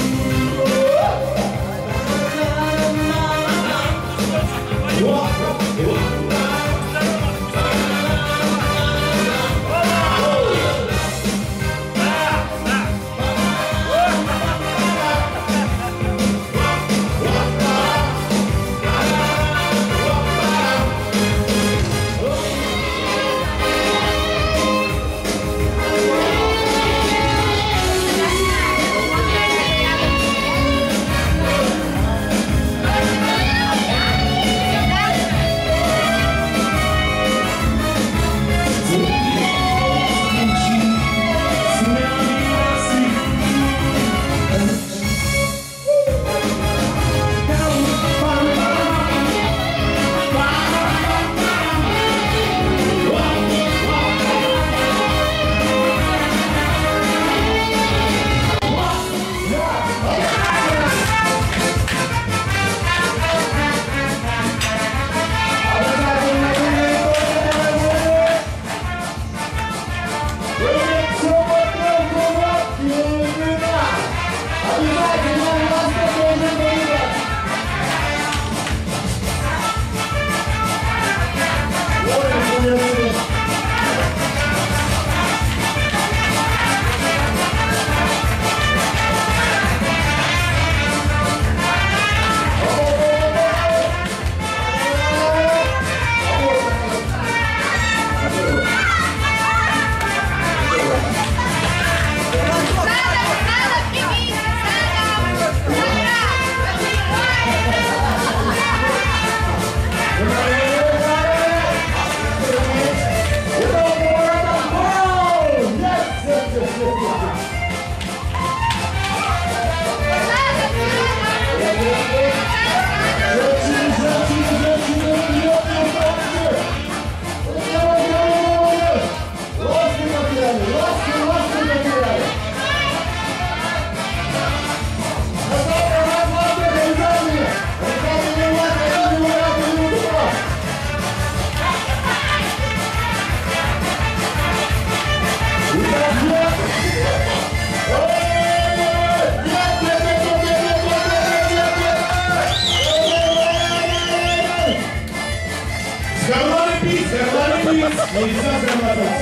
Нельзя зарабатывать.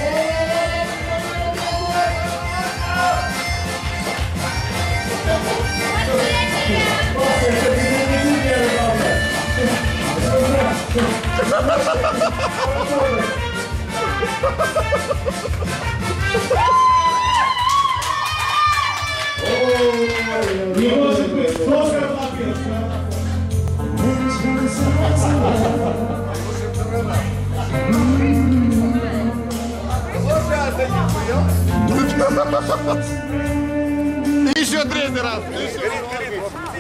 Не может быть, кто зарабатывает? Еще третий раз. Горит, горит.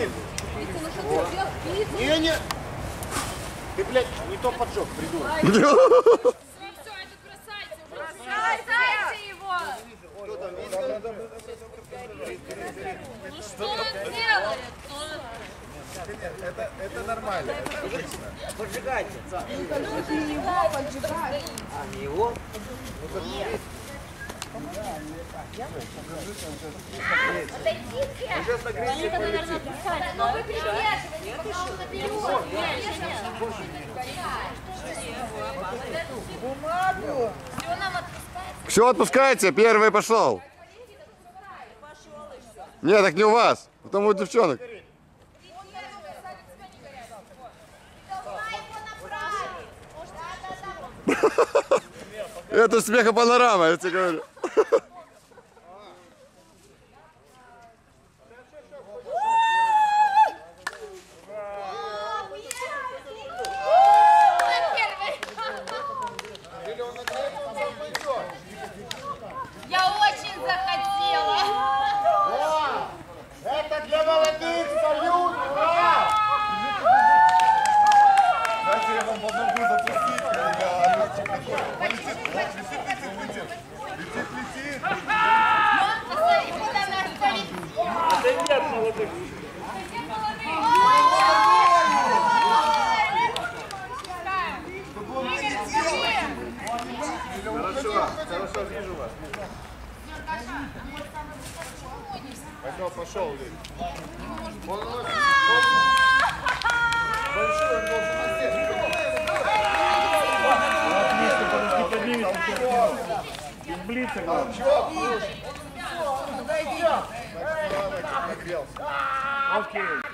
Не, не. Ты, блядь, не то поджег, придурок. Бросайте его! Ну что он делает? Это, это нормально, это обычно. Поджигайте. Ну, не его поджигать. А, не его? Отойдите! Они-то, наверное, писали. Но вы придерживаете, пока он наберет. Бумагу. Все нам отпускается. Все, отпускайте, первый пошел. Нет, так не у вас, потом у девчонок. Это смехопанорама, я тебе говорю. Я очень захотела. О, это для молодых, салют, ура! Дайте я вам помогу запустить, когда летит, летит, летит, летит, летит. Посмотри, куда нас полетело. Это нет молодых. Хорошо, хорошо, вижу вас. Пошел, пошел, Лид. Он носит. Большой, он должен носить. Отлично, подожди, поднимись. Без блица, главное. Нагрелся. Окей.